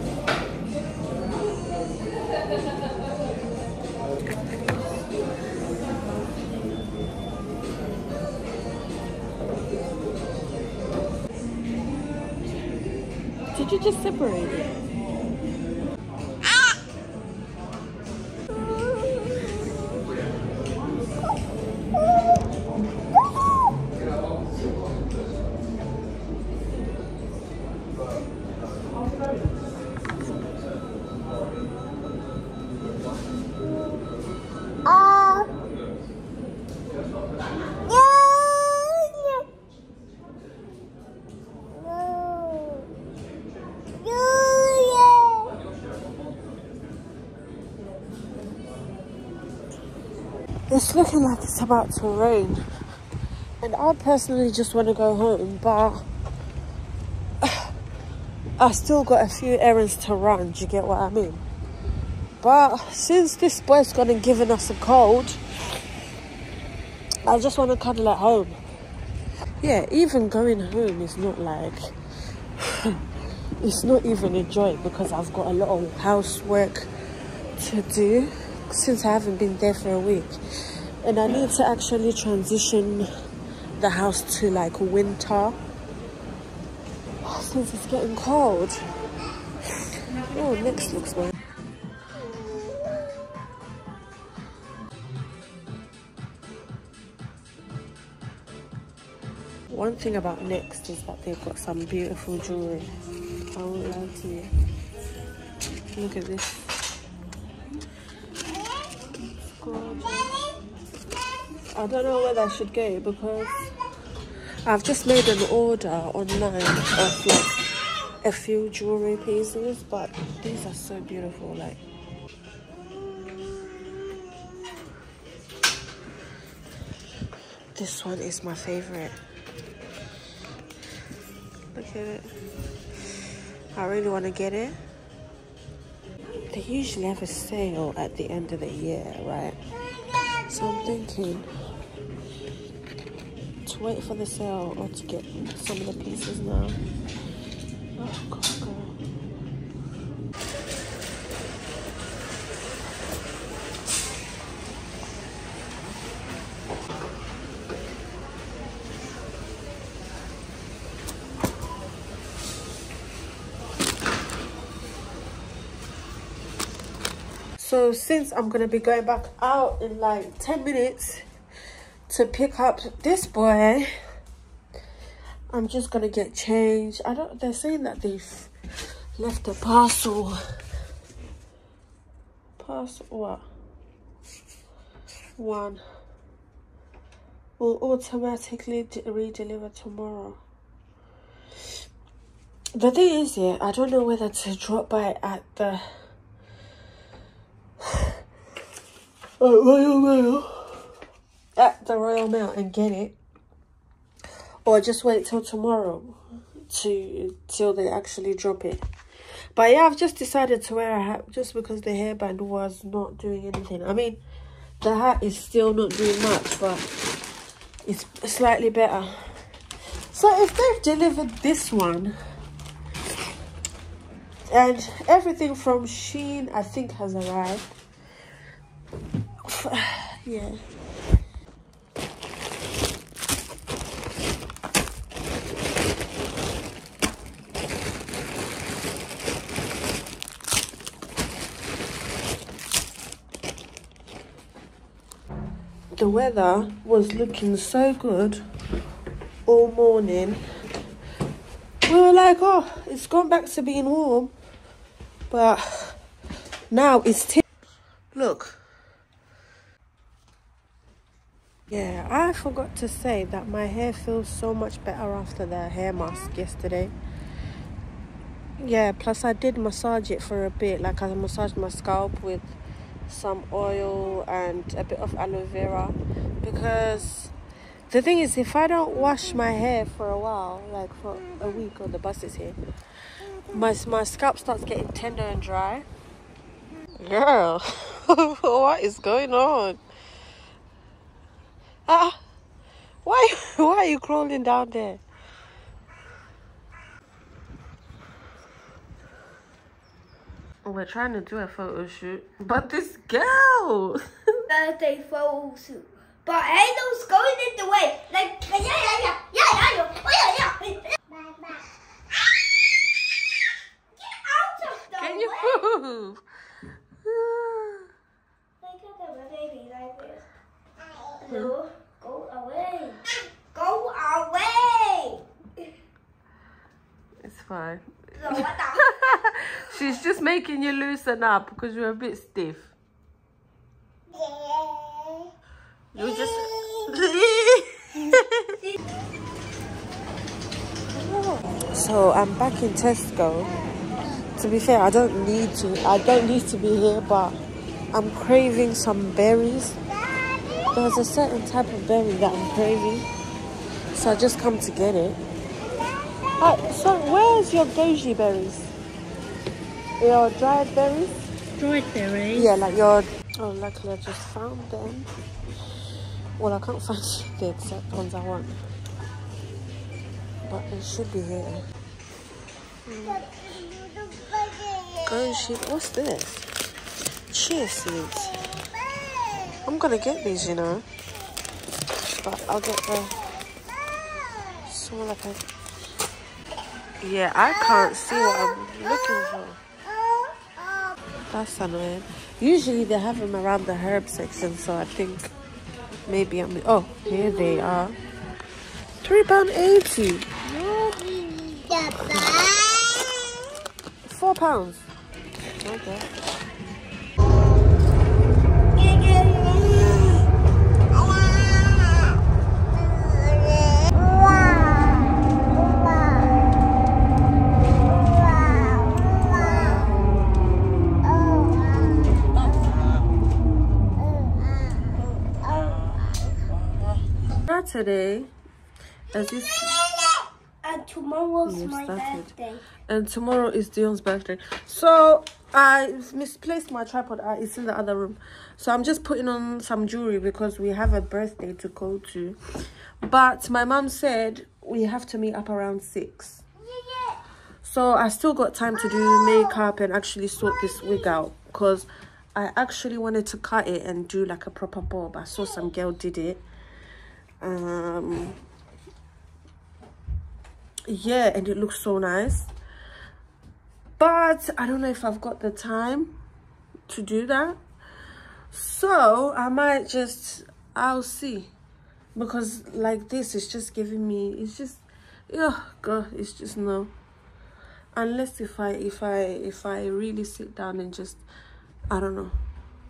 Did you just separate it? It's looking like it's about to rain, and I personally just want to go home, but I still got a few errands to run. Do you get what I mean? But since this boy's gone and given us a cold, I just want to cuddle at home. Yeah, even going home is not like it's not even a joy, because I've got a lot of housework to do since I haven't been there for a week, and I need to actually transition the house to like winter since it's getting cold. Oh, next looks nice. One thing about Next is that they've got some beautiful jewelry. I won't lie to you. Look at this. I don't know whether I should get it because I've just made an order online of like a few jewelry pieces, but these are so beautiful. Like, this one is my favorite. Look at it. I really want to get it. They usually have a sale at the end of the year, right? So I'm thinking to wait for the sale or to get some of the pieces now. Oh, God, girl. So since I'm gonna be going back out in like 10 minutes to pick up this boy, I'm just gonna get changed. They're saying that they've left a parcel what? One will automatically re-deliver tomorrow. The thing is, yeah, I don't know whether to drop by at the Royal Mail and get it, or just wait till tomorrow till they actually drop it. But yeah, I've just decided to wear a hat just because the hairband was not doing anything. I mean, the hat is still not doing much, but it's slightly better. So if they've delivered this one, and everything from Shein I think has arrived, yeah. The weather was looking so good all morning. We were like, oh, it's gone back to being warm, but now it's look. Yeah, I forgot to say that my hair feels so much better after the hair mask yesterday. Yeah, plus I did massage it for a bit. Like, I massaged my scalp with some oil and a bit of aloe vera, because the thing is, if I don't wash my hair for a while, like for a week or the bus is here, my scalp starts getting tender and dry. Girl, what is going on? Why are you crawling down there? We're trying to do a photo shoot, but this girl. Birthday photo shoot. But Halo's going in the way. Like, yeah. Get out of the way. Can you move? Look at the baby like this. Hello, go away. Go away. It's fine. So what the? She's just making you loosen up because you're a bit stiff. You just. So I'm back in Tesco. To be fair, I don't need to be here, but I'm craving some berries. There's a certain type of berry that I'm craving, so I just come to get it. So where's your goji berries? Your dried berries? Dried berries? Yeah, like your... Oh, luckily I just found them. Well, I can't find the exact ones I want, but it should be here. Goji, what's this? Chia seeds. I'm gonna get these, you know, but I'll get the smaller pack. Yeah, I can't see what I'm looking for. That's annoying. Usually they have them around the herb section, so I think maybe I'm... Oh, here they are. £3.80. £4. Okay. Saturday, as you see, and tomorrow's my birthday. And tomorrow is Dion's birthday. So I misplaced my tripod. It's in the other room. So I'm just putting on some jewelry because we have a birthday to go to. But my mom said we have to meet up around 6. So I still got time to do makeup and actually sort this wig out, because I actually wanted to cut it and do like a proper bob. I saw some girl did it. Yeah, and it looks so nice, but I don't know if I've got the time to do that, so I might just, I'll see, because like this is just giving me, it's just, yeah, girl, it's just no, unless if I really sit down and just, I don't know,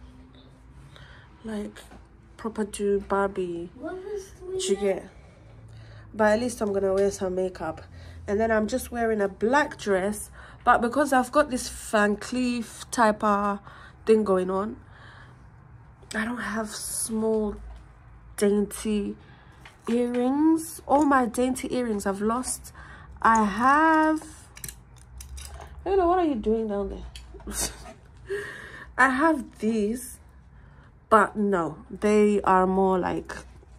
like proper do Barbie, you get? But at least I'm gonna wear some makeup, and then I'm just wearing a black dress, but because I've got this Van Cleef type of thing going on, I don't have small dainty earrings. All my dainty earrings I've lost. I have, you know, what are you doing down there? I have these, but no, they are more like,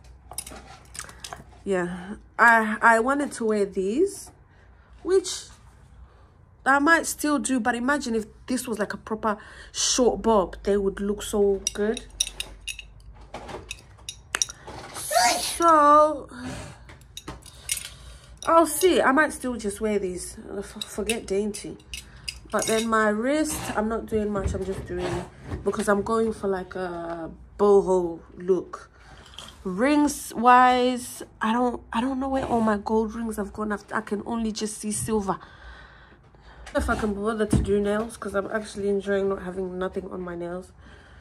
yeah, I wanted to wear these, which I might still do, but imagine if this was like a proper short bob, they would look so good. So I'll see. I might still just wear these, forget dainty. But then my wrist, I'm not doing much. I'm just doing, because I'm going for like a boho look. Rings wise, I don't know where all my gold rings have gone. I can only just see silver. If I can bother to do nails, because I'm actually enjoying not having nothing on my nails.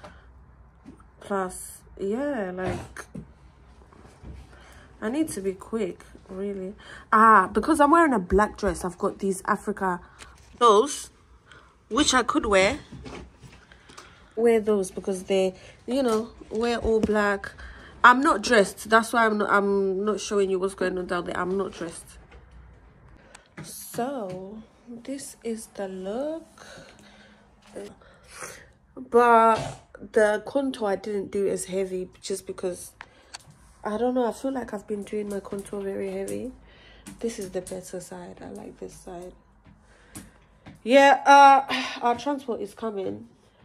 Plus, yeah, like I need to be quick, really. Because I'm wearing a black dress, I've got these Africa, those, which I could wear those, because they, you know, wear all black. I'm not dressed, that's why I'm not showing you what's going on down there. I'm not dressed. So this is the look, but the contour I didn't do as heavy, just because I don't know, I feel like I've been doing my contour very heavy. This is the better side. I like this side. Yeah, our transport is coming.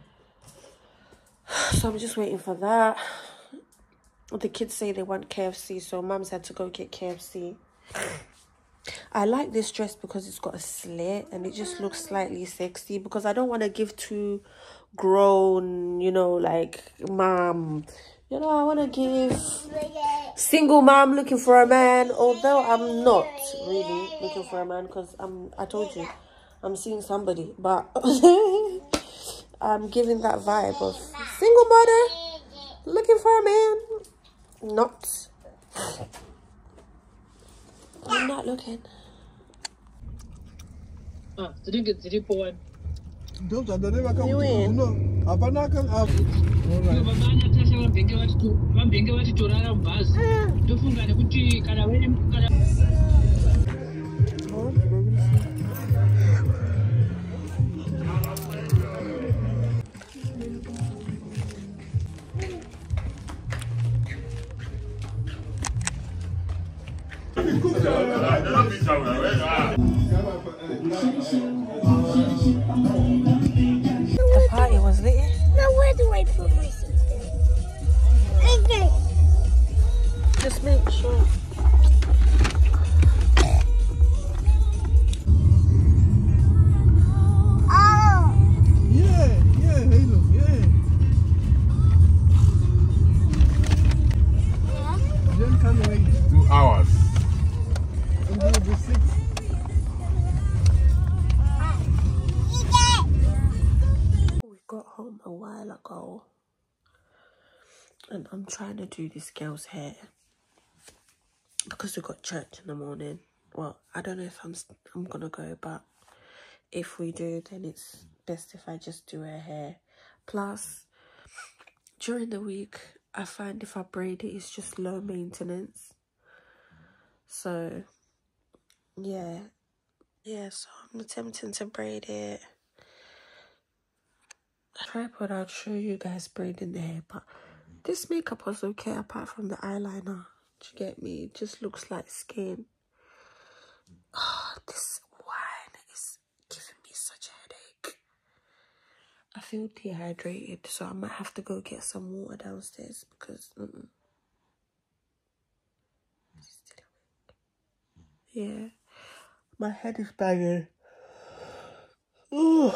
So I'm just waiting for that. The kids say they want KFC, so Mum's had to go get KFC. I like this dress because it's got a slit and it just looks slightly sexy, because I don't want to give too grown, you know, like mom. You know, I want to give single mom looking for a man, although I'm not really looking for a man, because I told you, I'm seeing somebody, but I'm giving that vibe of single mother looking for a man. Not. I'm not looking. You in? The party was lit. Now where do I put my sister? Okay. Just make sure. We got home a while ago and I'm trying to do this girl's hair because we got church in the morning. Well, I don't know if I'm gonna go, but if we do, then it's best if I just do her hair. Plus, during the week, I find if I braid it, it's just low maintenance. So, yeah, so I'm attempting to braid it. Tripod, I'll show you guys braiding the hair, but this makeup was okay apart from the eyeliner. Do you get me? It just looks like skin. Oh, this wine is giving me such a headache. I feel dehydrated, so I might have to go get some water downstairs because yeah, my head is banging. Ooh.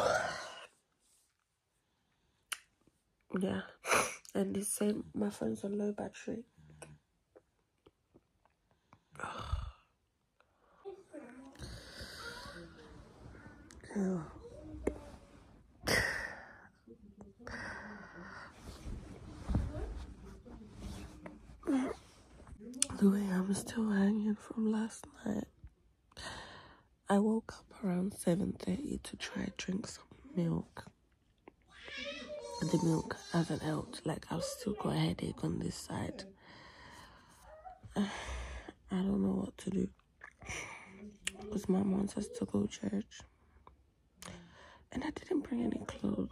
Yeah, and the same, my phone's on low battery. Oh. The way I'm still hanging from last night. I woke up around 7:30 to try to drink some milk. The milk hasn't helped. Like, I've still got a headache on this side. I don't know what to do because Mom wants us to go to church and I didn't bring any clothes.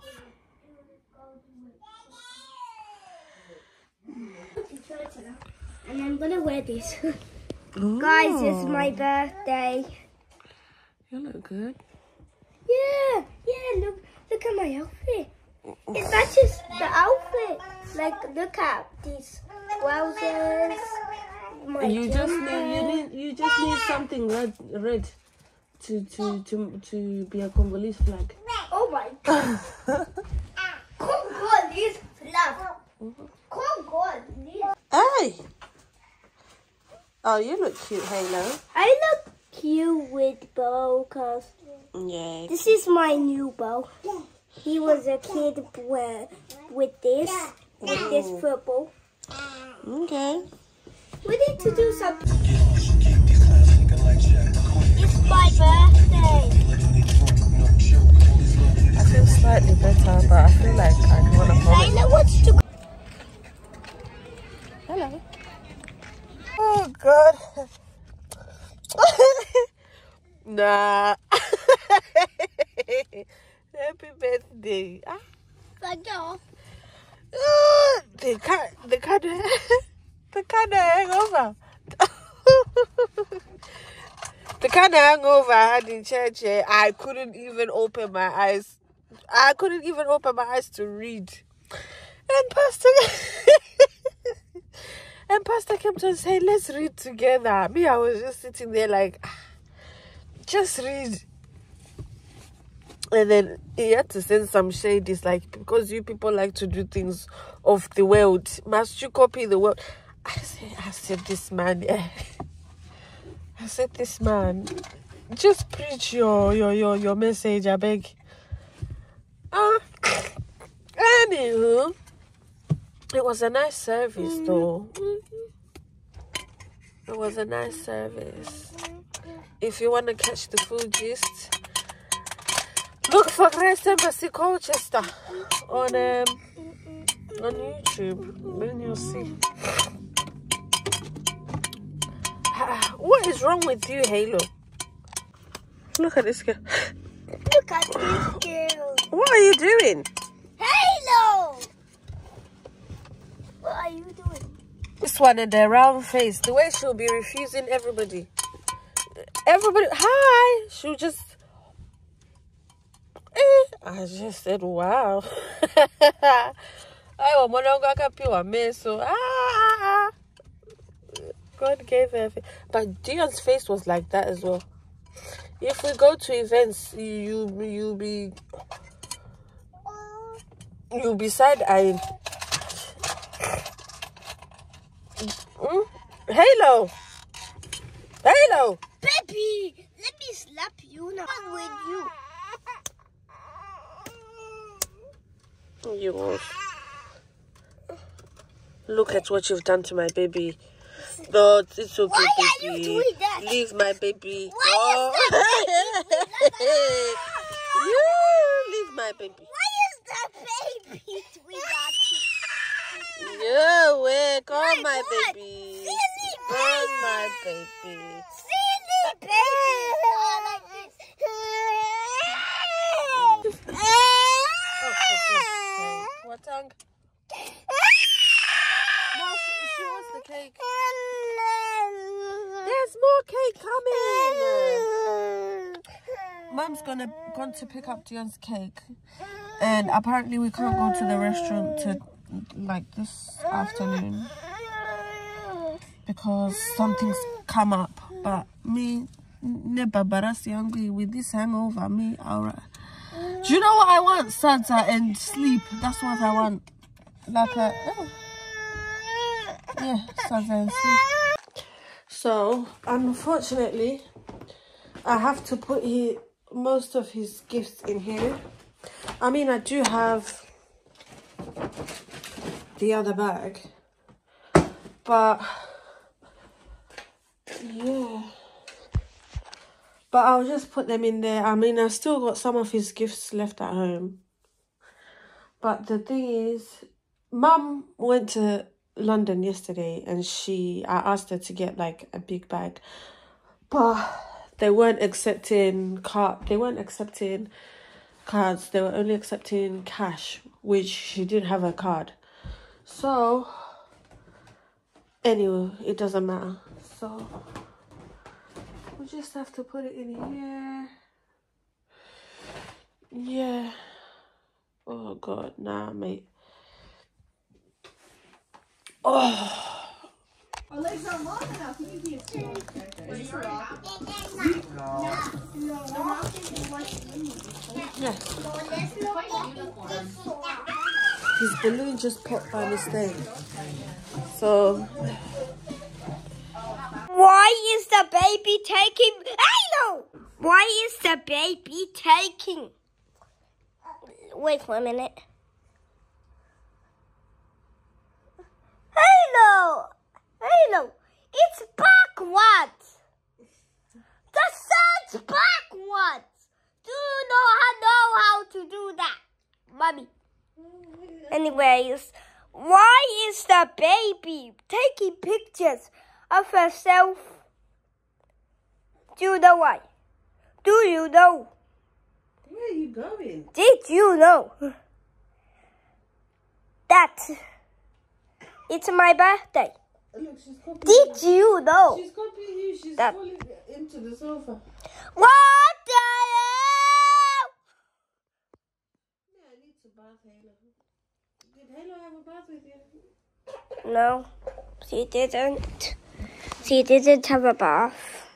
And I'm gonna wear this. Ooh. Guys, it's my birthday. You look good. Yeah, look at my outfit. It matches the outfit. Like, look at these trousers. You just need something red to be a Congolese flag. Oh my God. Congolese flag. Congolese. Hey. Oh, you look cute, Halo. I look cute with bow costume. Yeah. This is my new bow. He was a kid with this football. Okay. We need to do something. It's my birthday. I feel slightly better, but I feel like I want to vomit. Layla wants to. Hello. Oh, God. Nah. Happy birthday. Thank you. The kind of hangover. The kind of hangover I had in church, I couldn't even open my eyes. I couldn't even open my eyes to read. And Pastor kept on saying, let's read together. Me, I was just sitting there like, just read. And then he had to send some shade. It's like, because you people like to do things of the world, must you copy the world? I said, this man, I said, this man, just preach your message, I beg. Anywho, it was a nice service, though. It was a nice service. If you want to catch the full gist, look for Christ Embassy Colchester on YouTube, then you'll see. What is wrong with you, Halo? Look at this girl. Look at this girl. What are you doing? Halo! What are you doing? This one and the round face. The way she'll be refusing everybody. Everybody, hi! She'll just... I just said, wow. God gave her. But Dion's face was like that as well. If we go to events, you'll be side-eyeing. Halo! Halo! Baby, let me slap you now. What's with you? You won't. Look at what you've done to my baby. No, it's okay, Why baby. are you doing that? Leave my baby. Why Oh. You leave my baby. Why is the baby doing that? No way. Call my God. baby. Silly Call baby. my baby. Silly baby. Like this. Oh, for God's sake. What tongue? No, she wants the cake. There's more cake coming. Mum's gone to pick up Dion's cake, and apparently we can't go to the restaurant like this afternoon because something's come up. But me, never hungry with this hangover. Me, alright. Do you know what I want? Santa and sleep. That's what I want. Like a yeah, Santa and sleep. So unfortunately, I have to put most of his gifts in here. I mean, I do have the other bag, but yeah. But I'll just put them in there. I mean, I still got some of his gifts left at home. But the thing is, Mum went to London yesterday and I asked her to get like a big bag. But they weren't accepting cards. They were only accepting cash, which she didn't have a card. So, anyway, it doesn't matter. So, we just have to put it in here. Yeah. Oh, God. Nah, mate. Oh. Oh, legs aren't long enough. You need to Yeah. His balloon just popped by mistake. So... Why is the baby taking... Halo! Why is the baby taking... Wait for a minute. Halo! Halo! It's backwards! The sun's backwards! Do you know how to do that? Mommy. Anyways, why is the baby taking pictures of herself? Do you know why? Do you know? Where are you going? Did you know that it's my birthday? Look, she's copying Did you know? She's copying you. She's That- falling into the sofa. What the hell? Yeah, I need to bath Halo. Did Halo have a bath with you? No, she didn't. She didn't have a bath.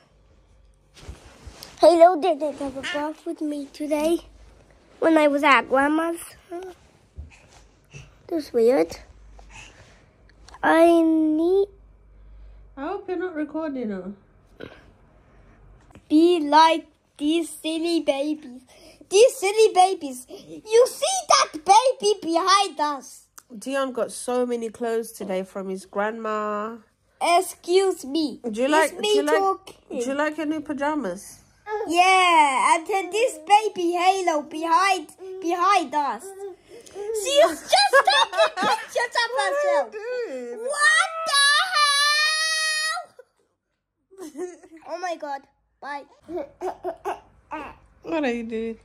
Halo didn't have a bath with me today when I was at Grandma's. That's weird. I hope you're not recording her. be like these silly babies. These silly babies. You see that baby behind us? Dion got so many clothes today from his grandma. Excuse me. Do you like talking. your new pajamas? Yeah, and then this baby Halo behind us. She's just taking pictures of herself. What the hell? Oh my god. Bye. What are you doing?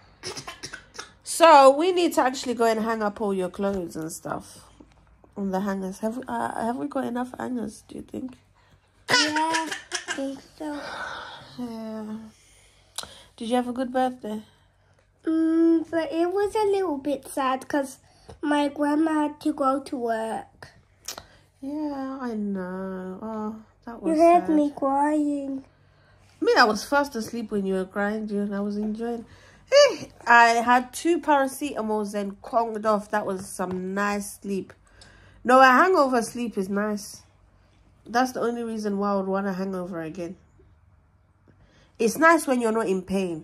So we need to actually go and hang up all your clothes and stuff on the hangers. Have we got enough hangers? Do you think? Yeah, I think so. Yeah. Did you have a good birthday? But it was a little bit sad because my grandma had to go to work. Yeah, I know. Oh, that was You heard sad. me crying. Me, I was fast asleep when you were crying, dude. I was enjoying. I had 2 paracetamols and conged off. That was some nice sleep. No, a hangover sleep is nice. That's the only reason why I would want a hangover again. It's nice when you're not in pain.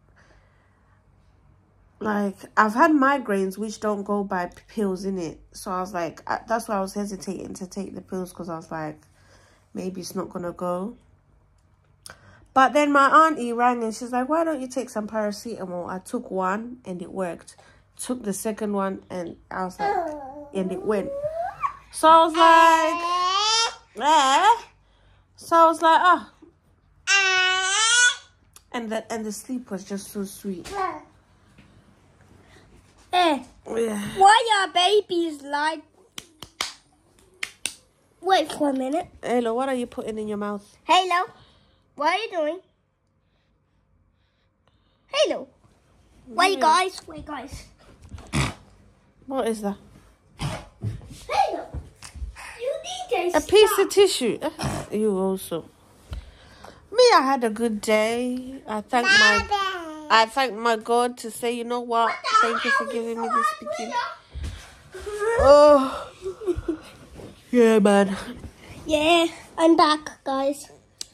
Like, I've had migraines which don't go by pills, innit? So I was like, that's why I was hesitating to take the pills, because I was like, maybe it's not going to go. But then my auntie rang and she's like, why don't you take some paracetamol? I took one and it worked. Took the second one and I was like, and it went. So I was like, So I was like, oh. And the sleep was just so sweet. Yeah. Why are babies like... Wait for a minute. Halo, what are you putting in your mouth? Halo, what are you doing? Halo. Wait, guys. What is that? Halo, you need A piece of tissue. You also. Me, I had a good day. I thank my God to say, you know what? Thank you for giving me this bikini. Oh. Yeah, man. Yeah, I'm back, guys.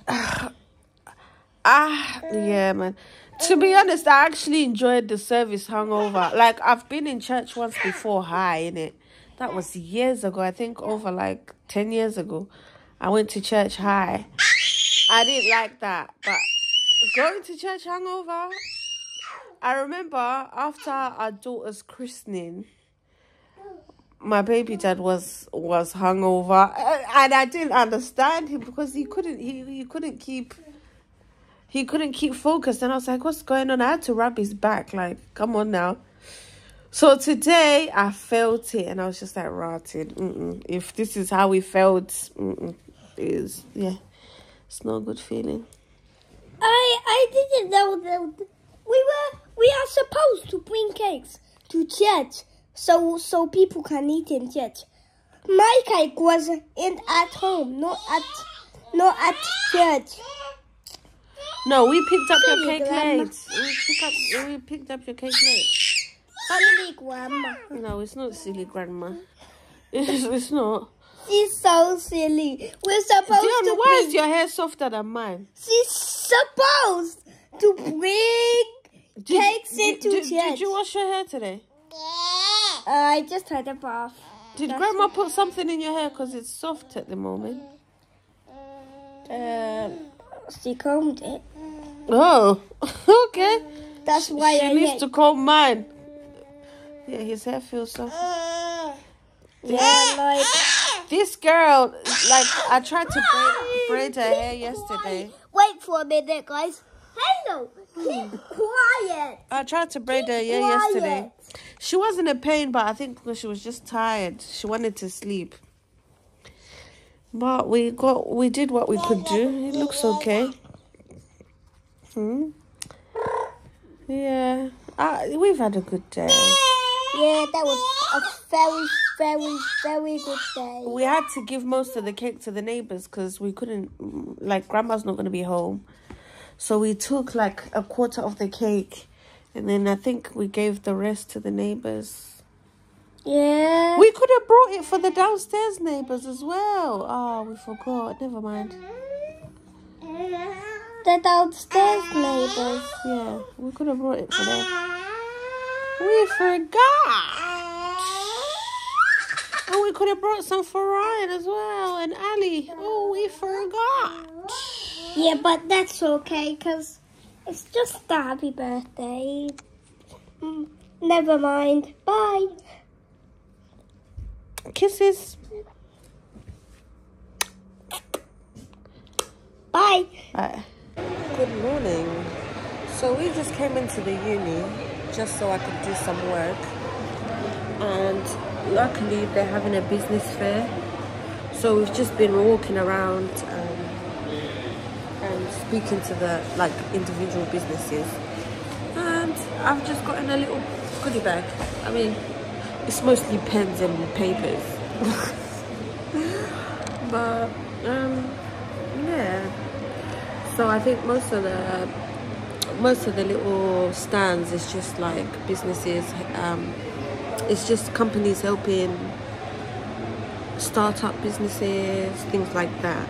Yeah, man. To be honest, I actually enjoyed the service hungover. Like, I've been in church once before high, innit? That was years ago. I think over like 10 years ago. I went to church high. I didn't like that. But going to church hangover, I remember after our daughter's christening, my baby dad was hungover. And I didn't understand him because he couldn't keep focused. And I was like, what's going on? I had to rub his back. Like, come on now. So today I felt it and I was just like, rotted. If this is how we felt, it's not a good feeling. I didn't know that we are supposed to bring cakes to church so people can eat in church. My cake was at home, not at church. No, we picked up your Silly cake grandma. late. We picked up your cake late. Silly grandma. No, it's not silly, grandma. It's not. She's so silly. We're supposed Dion, to why is bring... your hair softer than mine? She's supposed to bring cakes into church. Did you wash your hair today? I just had a bath. Did grandma put something in your hair because it's soft at the moment? She combed it. Oh, okay. That's why She needs to comb mine. Yeah, his hair feels soft. Yeah, like... This girl, like, I tried to braid her hair yesterday. Wait for a minute, guys. Hello, keep quiet. I tried to braid her hair quiet. yesterday. She wasn't in pain, but I think because she was just tired. She wanted to sleep. But we did what we could do. It looks okay. Yeah. We've had a good day. Yeah, that was a very, very, very good day. We had to give most of the cake to the neighbours because we couldn't, like, Grandma's not going to be home. So we took, like, a quarter of the cake. And then I think we gave the rest to the neighbours. Yeah. We could have brought it for the downstairs neighbours as well. Oh, we forgot. Never mind. The downstairs neighbours. Yeah, we could have brought it for them. We forgot. And we could have brought some for Ryan as well. And Ali. Oh, we forgot. Yeah, but that's okay, because it's just a happy birthday. Never mind. Bye. Kisses. Bye. Bye. Good morning. So we just came into the uni just so I could do some work. And luckily they're having a business fair. So we've just been walking around and speaking to the individual businesses. And I've just gotten a little goodie bag. I mean, it's mostly pens and papers. But yeah. So I think most of the little stands is just like businesses. It's just companies helping start-up businesses, things like that.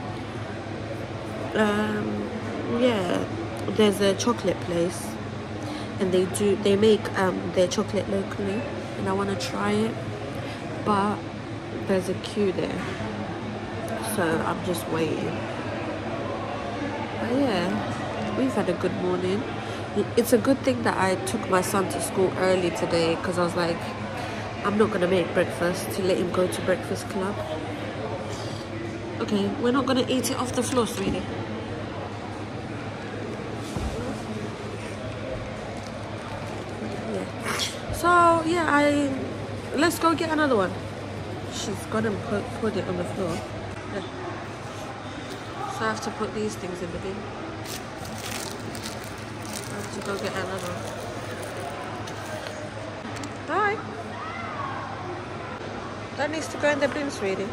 Yeah, there's a chocolate place, and they make their chocolate locally, and I want to try it, but there's a queue there, so I'm just waiting. But yeah, we've had a good morning. It's a good thing that I took my son to school early today, because I was like, I'm not gonna make breakfast to let him go to breakfast club. Okay, we're not gonna eat it off the floor, sweetie. Yeah. So yeah, let's go get another one. She's gonna put it on the floor. Yeah. So I have to put these things in the bin. I have to go get another one. Bye. That needs to go in the bin, sweetie.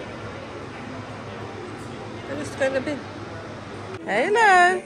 That needs to go in the bin. Hello.